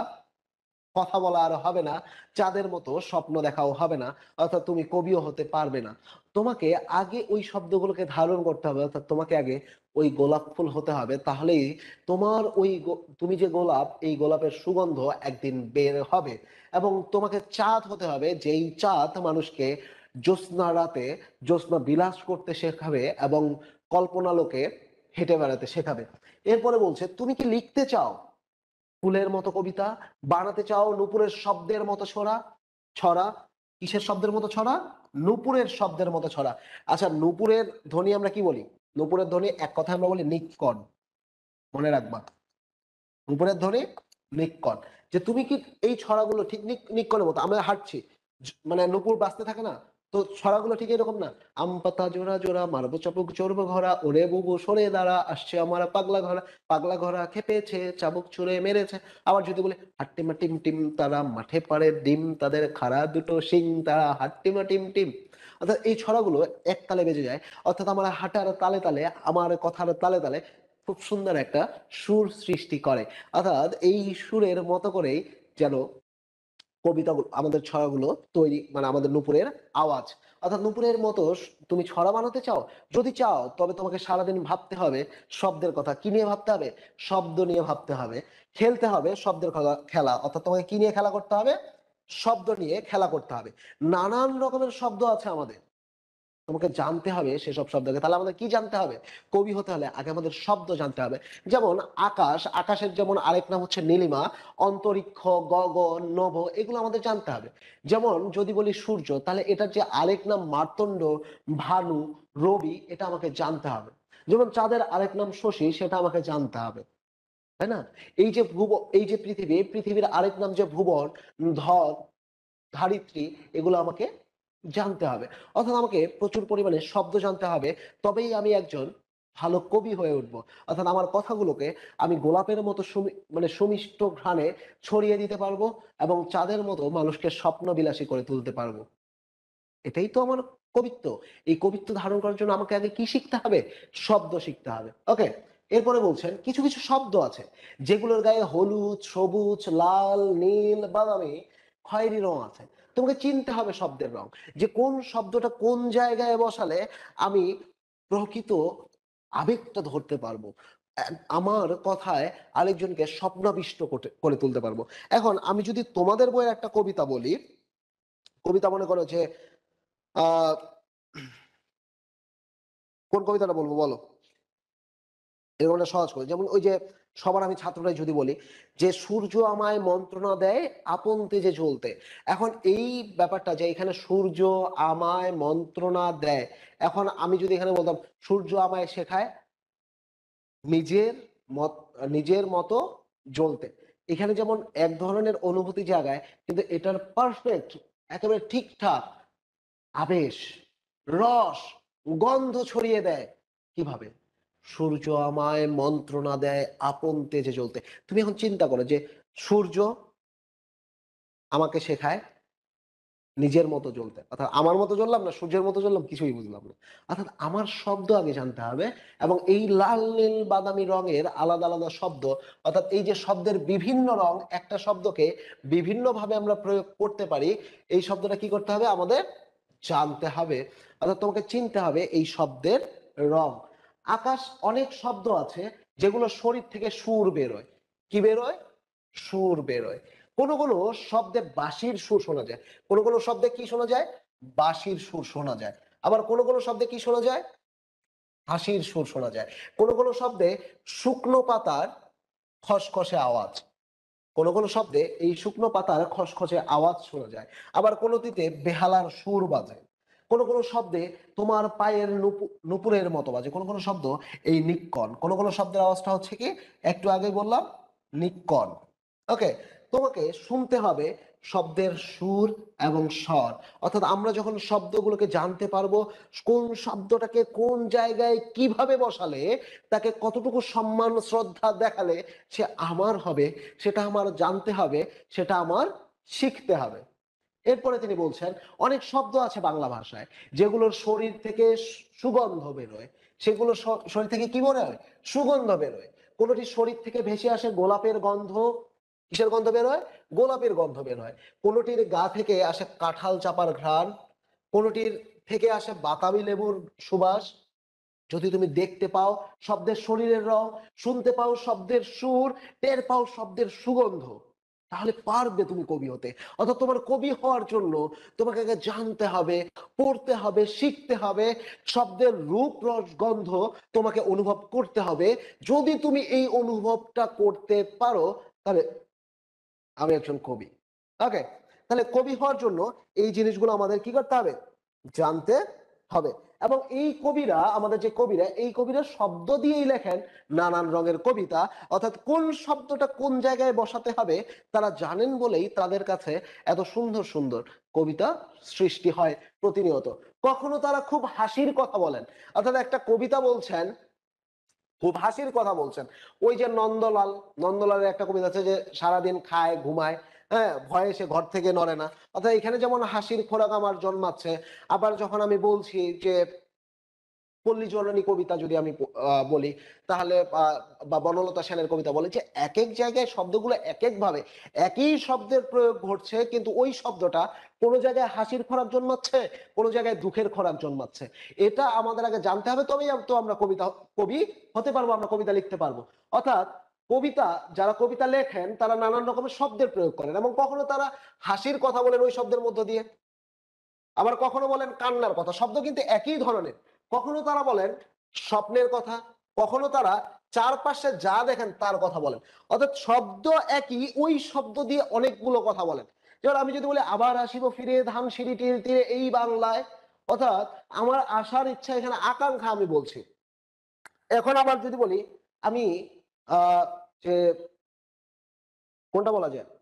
A: কথা বলা আর হবে না, চাঁদের মতো স্বপ্ন দেখাও হবে না, অর্থাৎ তুমি কবিও হতে পারবে না। তোমাকে আগে ওই শব্দগুলোকে ধারণ করতে হবে, অর্থাৎ তোমাকে আগে ওই গোলাপ ফুল হতে হবে, তাহলেই তোমার ওই তুমি যে গোলাপ, এই গোলাপের সুগন্ধ একদিন বের হবে। এবং তোমাকে চাঁদ হতে হবে, যেই চাঁদ মানুষকে জ্যোৎস্না রাতে জ্যোৎস্না বিলাস করতে শেখাবে এবং কল্পনালোকে হেঁটে বেড়াতে শেখাবে। এরপরে বলছে, তুমি কি লিখতে চাও ফুলের মতো কবিতা, বানাতে চাও নূপুরের শব্দের মতো ছড়া? ছড়া কিসের শব্দের মতো ছড়া? নূপুরের শব্দের মতো ছড়া। আচ্ছা, নূপুরের ধ্বনি আমরা কি বলি? নূপুরের ধ্বনি এক কথা আমরা বলি নিক্কণ। মনে রাখবা, নূপুরের ধ্বনি নিক্কণ। যে তুমি কি এই ছড়াগুলো ঠিক নিক্কণের মতো আমরা হাঁটছি, মানে নূপুর বাজতে থাকে না, তো ছড়াগুলো ঠিক এরকম না? আম পাতা জোড়া জোড়া মারবো চাবুক চড়বো ঘোড়া, ওরে বুবু সরে দাঁড়া, আসছে আমার পাগলা ঘোড়া, পাগলা ঘোড়া খেপেছে চাবুক ছুঁড়ে মেরেছে। আবার যদি বলে হাট্টিমা টিম টিম তারা মাঠে পাড়ে ডিম, তাদের খাড়া দুটো শিং তারা হাট্টিমা টিম টিম। অর্থাৎ এই ছড়াগুলো এক তালে বেজে যায়, অর্থাৎ আমার হাঁটার তালে তালে, আমার কথার তালে তালে খুব সুন্দর একটা সুর সৃষ্টি করে। অর্থাৎ এই সুরের মতো করেই যেন কবিতাগুলো, আমাদের ছড়াগুলো তৈরি, মানে আমাদের নুপুরের আওয়াজ। অর্থাৎ নুপুরের মতো তুমি ছড়া বানাতে চাও? যদি চাও, তবে তোমাকে সারাদিন ভাবতে হবে শব্দের কথা। কি নিয়ে ভাবতে হবে? শব্দ নিয়ে ভাবতে হবে। খেলতে হবে শব্দের খেলা, অর্থাৎ তোমাকে কি নিয়ে খেলা করতে হবে? শব্দ নিয়ে খেলা করতে হবে। নানান রকমের শব্দ আছে আমাদের, তোমাকে জানতে হবে সেসব শব্দকে। তাহলে আমাদের কি জানতে হবে? কবি হতে হলে আগে আমাদের শব্দ জানতে হবে। যেমন আকাশ, আকাশের যেমন আরেক নাম হচ্ছে নীলিমা, অন্তরিক্ষ, গগন, নভ, এগুলো আমাদের জানতে হবে। যেমন যদি বলি সূর্য, তাহলে এটার যে আরেক নাম মার্তণ্ড, ভানু, রবি, এটা আমাকে জানতে হবে। যেমন চাঁদের আরেক নাম শশী, সেটা আমাকে জানতে হবে, তাই না? এই যে ভুব এই যে পৃথিবী, পৃথিবীর আরেক নাম যে ভুবন, ধর, ধারিত্রী, এগুলো আমাকে জানতে হবে। অর্থাৎ আমাকে প্রচুর পরিমাণে শব্দ জানতে হবে, তবেই আমি একজন ভালো কবি হয়ে উঠবো। অর্থাৎ আমার কথাগুলোকে আমি গোলাপের মতো মানে সুমিষ্ট ঘ্রাণে ছড়িয়ে দিতে পারবো, এবং চাঁদের মতো মানুষকে স্বপ্ন বিলাসী করে তুলতে পারবো। এটাই তো আমার কবিত্ব। এই কবিত্ব ধারণ করার জন্য আমাকে আগে কি শিখতে হবে? শব্দ শিখতে হবে। ওকে, এরপরে বলছেন কিছু কিছু শব্দ আছে যেগুলোর গায়ে হলুদ, সবুজ, লাল, নীল, বাদামি, খয়েরি রং আছে। তোমাকে চিনতে হবে শব্দের রং, যে কোন শব্দটা কোন জায়গায় বসালে আমি প্রকৃত আবেগটা ধরতে পারবো, আমার কথায় আরেকজনকে স্বপ্নাবিষ্ট করে তুলতে পারবো। এখন আমি যদি তোমাদের বইয়ের একটা কবিতা বলি, কবিতা মনে করো যে আহ কোন কবিতাটা বলবো বলো? এরকম একটা সহজ করে, যেমন ওই যে সবার আমি ছাত্ররাই যদি বলি যে সূর্য আমায় মন্ত্রণা দেয় আপন তেজে জ্বলতে। এখন এই ব্যাপারটা যে এখানে সূর্য আমায় মন্ত্রণা দেয়, এখন আমি যদি এখানে বলতাম সূর্য আমায় শেখায় নিজের মত নিজের মতো জ্বলতে, এখানে যেমন এক ধরনের অনুভূতি জাগায়, কিন্তু এটার পারফেক্ট, একেবারে ঠিকঠাক আবেশ, রস, গন্ধ ছড়িয়ে দেয় কিভাবে? সূর্য আমায় মন্ত্রণা দেয় আপন তেজে জ্বলতে। তুমি এখন চিন্তা করো যে সূর্য আমাকে শেখায় নিজের মতো জ্বলতে, অর্থাৎ আমার মতো জ্বললাম না সূর্যের মতো জ্বললাম, কিছুই বুঝলাম না। অর্থাৎ আমার শব্দ আগে জানতে হবে, এবং এই লাল নীল বাদামি রঙের আলাদা আলাদা শব্দ, অর্থাৎ এই যে শব্দের বিভিন্ন রং, একটা শব্দকে বিভিন্ন ভাবে আমরা প্রয়োগ করতে পারি, এই শব্দটা কি করতে হবে? আমাদের জানতে হবে। অর্থাৎ তোমাকে চিনতে হবে এই শব্দের রং। আকাশ, অনেক শব্দ আছে যেগুলো শরীর থেকে সুর বেরোয়। কি বেরোয়? সুর বেরোয়। কোনো কোনো শব্দে বাঁশির সুর শোনা যায়, কোনো কোনো শব্দে কি শোনা যায়? বাঁশির সুর শোনা যায়। আবার কোনো কোনো শব্দে কি শোনা যায়? হাসির সুর শোনা যায়। কোনো কোনো শব্দে শুকনো পাতার খসখসে আওয়াজ। কোনো কোনো শব্দে এই শুকনো পাতার খসখসে আওয়াজ শোনা যায়। আবার কোনোটিতে বেহালার সুর বাজে। কোনো কোনো শব্দে তোমার পায়ের নুপু নুপুরের মতো বাজে। কোনো কোনো শব্দ এই নিক্কণ। কোনো কোনো শব্দের আওয়াজটা হচ্ছে কি একটু আগে বললাম নিক্কণ। ওকে, তোমাকে শুনতে হবে শব্দের সুর এবং স্বর। অর্থাৎ আমরা যখন শব্দগুলোকে জানতে পারবো কোন শব্দটাকে কোন জায়গায় কিভাবে বসালে তাকে কতটুকু সম্মান শ্রদ্ধা দেখালে সে আমার হবে, সেটা আমার জানতে হবে, সেটা আমার শিখতে হবে। এরপরে তিনি বলছেন অনেক শব্দ আছে বাংলা ভাষায় যেগুলোর শরীর থেকে সুগন্ধ বেরোয়। সেগুলো শরীর থেকে কি বেরোয়? সুগন্ধ বেরোয়। কোনোটি শরীর থেকে ভেসে আসে গোলাপের গন্ধ। কিসের গন্ধ বেরোয়? গোলাপের গন্ধ বেরোয়। কোনোটির গা থেকে আসে কাঁঠাল চাপার ঘ্রাণ। কোনোটির থেকে আসে বাতাবি লেবুর সুবাস। যদি তুমি দেখতে পাও শব্দের শরীরের রং, শুনতে পাও শব্দের সুর, টের পাও শব্দের সুগন্ধ, তাহলে পারবে তুমি কবি হতে। অর্থাৎ তোমার কবি হওয়ার জন্য তোমাকে আগে জানতে হবে, পড়তে হবে, শিখতে হবে, শব্দের রূপ রস গন্ধ তোমাকে অনুভব করতে হবে। যদি তুমি এই অনুভবটা করতে পারো তাহলে আমি একজন কবি। ওকে, তাহলে কবি হওয়ার জন্য এই জিনিসগুলো আমাদের কি করতে হবে? জানতে হবে। এবং এই কবিরা, আমাদের যে কবিরা, এই কবিরা শব্দ দিয়েই লেখেন নানান রঙের কবিতা। অর্থাৎ কোন শব্দটা কোন জায়গায় বসাতে হবে তারা জানেন বলেই তাদের কাছে এত সুন্দর সুন্দর কবিতা সৃষ্টি হয় প্রতিনিয়ত। কখনো তারা খুব হাসির কথা বলেন, অর্থাৎ একটা কবিতা বলছেন, খুব হাসির কথা বলছেন। ওই যে নন্দলাল, নন্দলালের একটা কবিতা আছে যে সারাদিন খায় ঘুমায়, হ্যাঁ, ভয়ে সে ঘর থেকে নড়ে না। অর্থাৎ এখানে যেমন হাসির খোরাক আমার জন্মাচ্ছে। আবার যখন আমি বলছি যে পল্লী জননী কবিতা যদি আমি বলি তাহলে, বা বনলতা সেনের কবিতা বলি, যে এক এক জায়গায় শব্দগুলো এক এক ভাবে একই শব্দের প্রয়োগ ঘটছে, কিন্তু ওই শব্দটা কোনো জায়গায় হাসির খোরাক জন্মাচ্ছে, কোনো জায়গায় দুঃখের খোরাক জন্মাচ্ছে। এটা আমাদের আগে জানতে হবে, তবেই তো আমরা কবিতা কবি হতে পারবো, আমরা কবিতা লিখতে পারবো। অর্থাৎ কবিতা, যারা কবিতা লেখেন তারা নানান রকমের শব্দের প্রয়োগ করেন, এবং কখনো তারা হাসির কথা বলেন ওই শব্দের মধ্য দিয়ে, আবার কখনো বলেন কান্নার কথা। শব্দ কিন্তু একই ধরনের। কখনো তারা বলেন স্বপ্নের কথা, কখনো তারা চারপাশে যা দেখেন তার কথা বলেন। অর্থাৎ শব্দ একই, ওই শব্দ দিয়ে অনেকগুলো কথা বলেন। যেমন আমি যদি বলি আবার আসিব ফিরে ধান সিঁড়ি তীরে তীরে এই বাংলায়, অর্থাৎ আমার আসার ইচ্ছা, এখানে আকাঙ্ক্ষা আমি বলছি। এখন আবার যদি বলি আমি আহ যে কোনটা বলা যায়,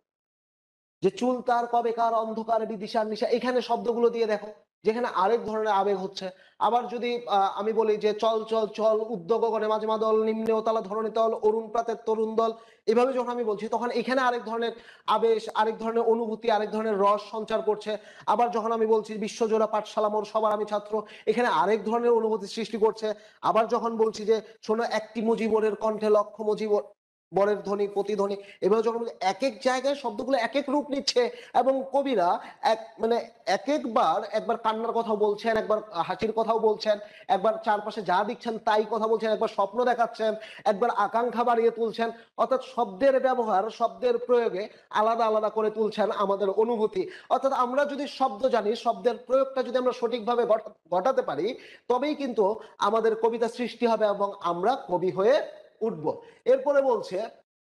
A: যে চুল তার কবেকার অন্ধকার বিদিশার নিশা, এখানে শব্দগুলো দিয়ে দেখো যেখানে আরেক ধরনের আবেগ হচ্ছে। আবার যদি আমি বলি যে চল চল চল উদ্যোগ গণে মাঝে মাদল নিম্নে ওতলা ধরণী তল অরুণ প্রাতের তরুণ দল, এভাবে যখন আমি বলছি তখন এখানে আরেক ধরনের আবেশ, আরেক ধরনের অনুভূতি, আরেক ধরনের রস সঞ্চার করছে। আবার যখন আমি বলছি বিশ্বজোড়া পাঠশালা মোর সবার আমি ছাত্র, এখানে আরেক ধরনের অনুভূতি সৃষ্টি করছে। আবার যখন বলছি যে শোনো একটি মুজিবরের কণ্ঠে লক্ষ মুজিবর বরের ধ্বনি প্রতিধ্বনি, এভাবে যখন এক এক জায়গায় শব্দগুলো এক এক রূপ নিচ্ছে, এবং কবিরা এক মানে এক একবার একবার কান্নার কথাও বলছেন, একবার হাসির কথাও বলছেন, একবার চারপাশে যা দিচ্ছেন তাই কথা বলছেন, একবার স্বপ্ন দেখাচ্ছেন, একবার আকাঙ্ক্ষা বাড়িয়ে তুলছেন। অর্থাৎ শব্দের ব্যবহার, শব্দের প্রয়োগে আলাদা আলাদা করে তুলছেন আমাদের অনুভূতি। অর্থাৎ আমরা যদি শব্দ জানি, শব্দের প্রয়োগটা যদি আমরা সঠিকভাবে ঘটাতে পারি, তবেই কিন্তু আমাদের কবিতা সৃষ্টি হবে এবং আমরা কবি হয়ে উঠব। এরপরে বলছে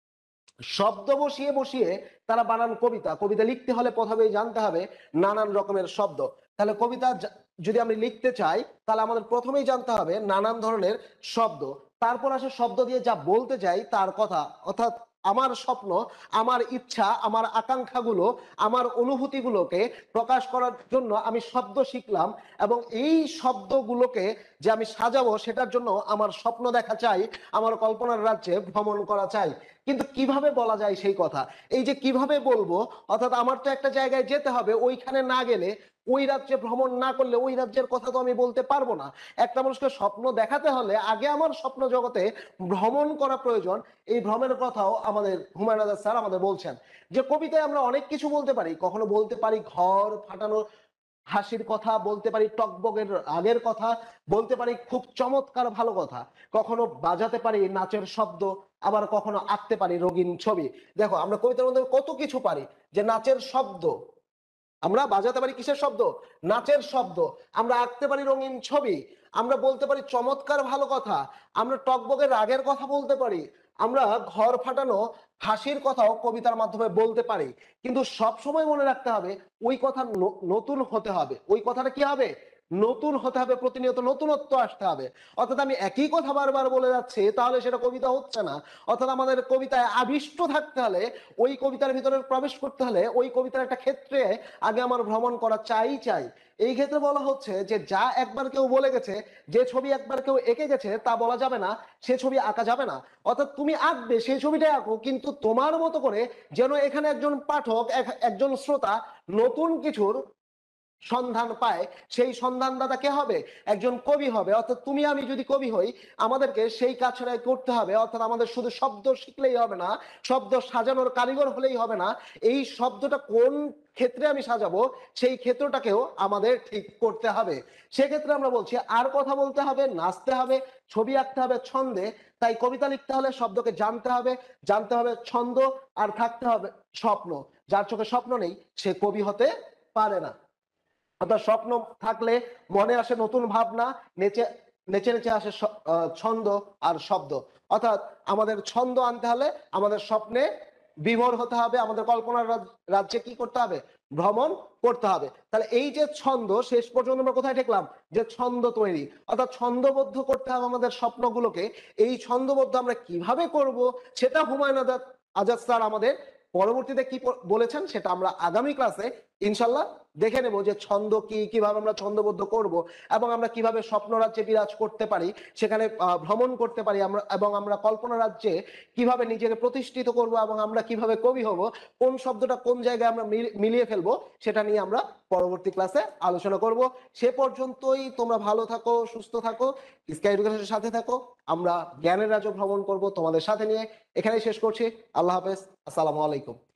A: শব্দ বসিয়ে বসিয়ে তারা বানান কবিতা। কবিতা লিখতে হলে প্রথমেই জানতে হবে নানান রকমের শব্দ। তাহলে কবিতা যদি আমি লিখতে চাই তাহলে আমাদের প্রথমেই জানতে হবে নানান ধরনের শব্দ। তারপর আসে শব্দ দিয়ে যা বলতে চাই তার কথা, অর্থাৎ আমার স্বপ্ন, আমার ইচ্ছা, আমার আকাঙ্ক্ষাগুলো, আমার অনুভূতিগুলোকে প্রকাশ করার জন্য আমি শব্দ শিখলাম, এবং এই শব্দগুলোকে যে আমি সাজাবো সেটার জন্য আমার স্বপ্ন দেখা চাই, আমার কল্পনার রাজ্যে ভ্রমণ করা চাই। কিন্তু কিভাবে বলা যায় সেই কথা, এই যে কিভাবে বলবো, অর্থাৎ আমার তো একটা জায়গায় যেতে হবে, ওইখানে না গেলে, ওই রাজ্যে ভ্রমণ না করলে ওই রাজ্যের কথা তো আমি বলতে পারবো না। একটা মানুষকে স্বপ্ন দেখাতে হলে আগে আমার স্বপ্ন জগতে ভ্রমণ করা প্রয়োজন। এই ভ্রমণের কথাও আমাদের হুমায়ুন আজাদ স্যার আমাদের বলছেন যে কবিতায় আমরা অনেক কিছু বলতে পারি। কখনো বলতে পারি ঘর ফাটানো হাসির কথা, বলতে পারি টকবগের আগের কথা, বলতে পারি খুব চমৎকার ভালো কথা, কখনো বাজাতে পারি নাচের শব্দ, আবার কখনো আঁকতে পারি রঙিন ছবি। দেখো আমরা কবিতার মধ্যে কত কিছু পারি, যে নাচের শব্দ, আমরা বাজাতে পারি কিসের শব্দ? নাচের শব্দ। আমরা আঁকতে পারি রঙিন ছবি, আমরা বলতে পারি চমৎকার ভালো কথা, আমরা টকবকে রাগের কথা বলতে পারি, আমরা ঘর ফাটানো হাসির কথাও কবিতার মাধ্যমে বলতে পারি। কিন্তু সব সময় মনে রাখতে হবে ওই কথা নতুন হতে হবে। ওই কথাটা কি হবে? নতুন হতে হবে, প্রতিনিয়ত নতুনত্ব আসতে হবে। অর্থাৎ আমি একই কথা বারবার বলে যাচ্ছি তাহলে সেটা কবিতা হচ্ছে না। অর্থাৎ আমাদের কবিতায় আবিষ্ট থাকতে হলে, ওই কবিতার ভিতরে প্রবেশ করতে হলে, ওই কবিতার একটা ক্ষেত্রে আগে আমার ভ্রমণ করা চাই চাই এই ক্ষেত্রে বলা হচ্ছে যে যা একবার কেউ বলে গেছে, যে ছবি একবার কেউ এঁকে গেছে তা বলা যাবে না, সে ছবি আঁকা যাবে না। অর্থাৎ তুমি আঁকবে, সেই ছবিটাই আঁকো, কিন্তু তোমার মতো করে, যেন এখানে একজন পাঠক, একজন শ্রোতা নতুন কিছুর সন্ধান পায়। সেই সন্ধানদাতা কে হবে? একজন কবি হবে। অর্থাৎ তুমি আমি যদি কবি হই, আমাদেরকে সেই কাজটাই করতে হবে। অর্থাৎ আমাদের শুধু শব্দ শিখলেই হবে না, শব্দ সাজানোর কারিগর হলেই হবে না, এই শব্দটা কোন ক্ষেত্রে আমি সাজাবো সেই ক্ষেত্রটাকেও আমাদের ঠিক করতে হবে। সেক্ষেত্রে আমরা বলছি আর কথা বলতে হবে, নাচতে হবে, ছবি আঁকতে হবে ছন্দে। তাই কবিতা লিখতে হলে শব্দকে জানতে হবে, জানতে হবে ছন্দ, আর থাকতে হবে স্বপ্ন। যার চোখে স্বপ্ন নেই সে কবি হতে পারে না। অর্থাৎ স্বপ্ন থাকলে মনে আসে নতুন ভাবনা, নেচে নেচে নেচে আসে ছন্দ আর শব্দ। অর্থাৎ আমাদের ছন্দ আনতে হলে আমাদের স্বপ্নে বিভোর হতে হবে, আমাদের কল্পনার রাজ্যে কি করতে হবে? ভ্রমণ করতে হবে। তাহলে এই যে ছন্দ, শেষ পর্যন্ত আমরা কোথায় ঠেকলাম? যে ছন্দ তৈরি, অর্থাৎ ছন্দবদ্ধ করতে হবে আমাদের স্বপ্নগুলোকে। এই ছন্দবদ্ধ আমরা কিভাবে করব সেটা হুমায়ুন আজাদ স্যার আমাদের পরবর্তীতে কি বলেছেন সেটা আমরা আগামী ক্লাসে ইনশাল্লাহ দেখে নেব, যে ছন্দ কি, কিভাবে আমরা ছন্দবদ্ধ করব, এবং আমরা কিভাবে স্বপ্ন রাজ্যে বিরাজ করতে পারি, সেখানে ভ্রমণ করতে পারি আমরা, এবং আমরা কল্পনা রাজ্যে কিভাবে নিজেকে প্রতিষ্ঠিত করব, এবং আমরা কিভাবে কবি হব, কোন শব্দটা কোন জায়গায় আমরা মিলিয়ে ফেলবো, সেটা নিয়ে আমরা পরবর্তী ক্লাসে আলোচনা করব। সে পর্যন্তই তোমরা ভালো থাকো, সুস্থ থাকো, স্কাই এডুকেশনের সাথে থাকো। আমরা জ্ঞানের রাজ্য ভ্রমণ করব তোমাদের সাথে নিয়ে। এখানেই শেষ করছি। আল্লাহ হাফেজ, আসসালামু আলাইকুম।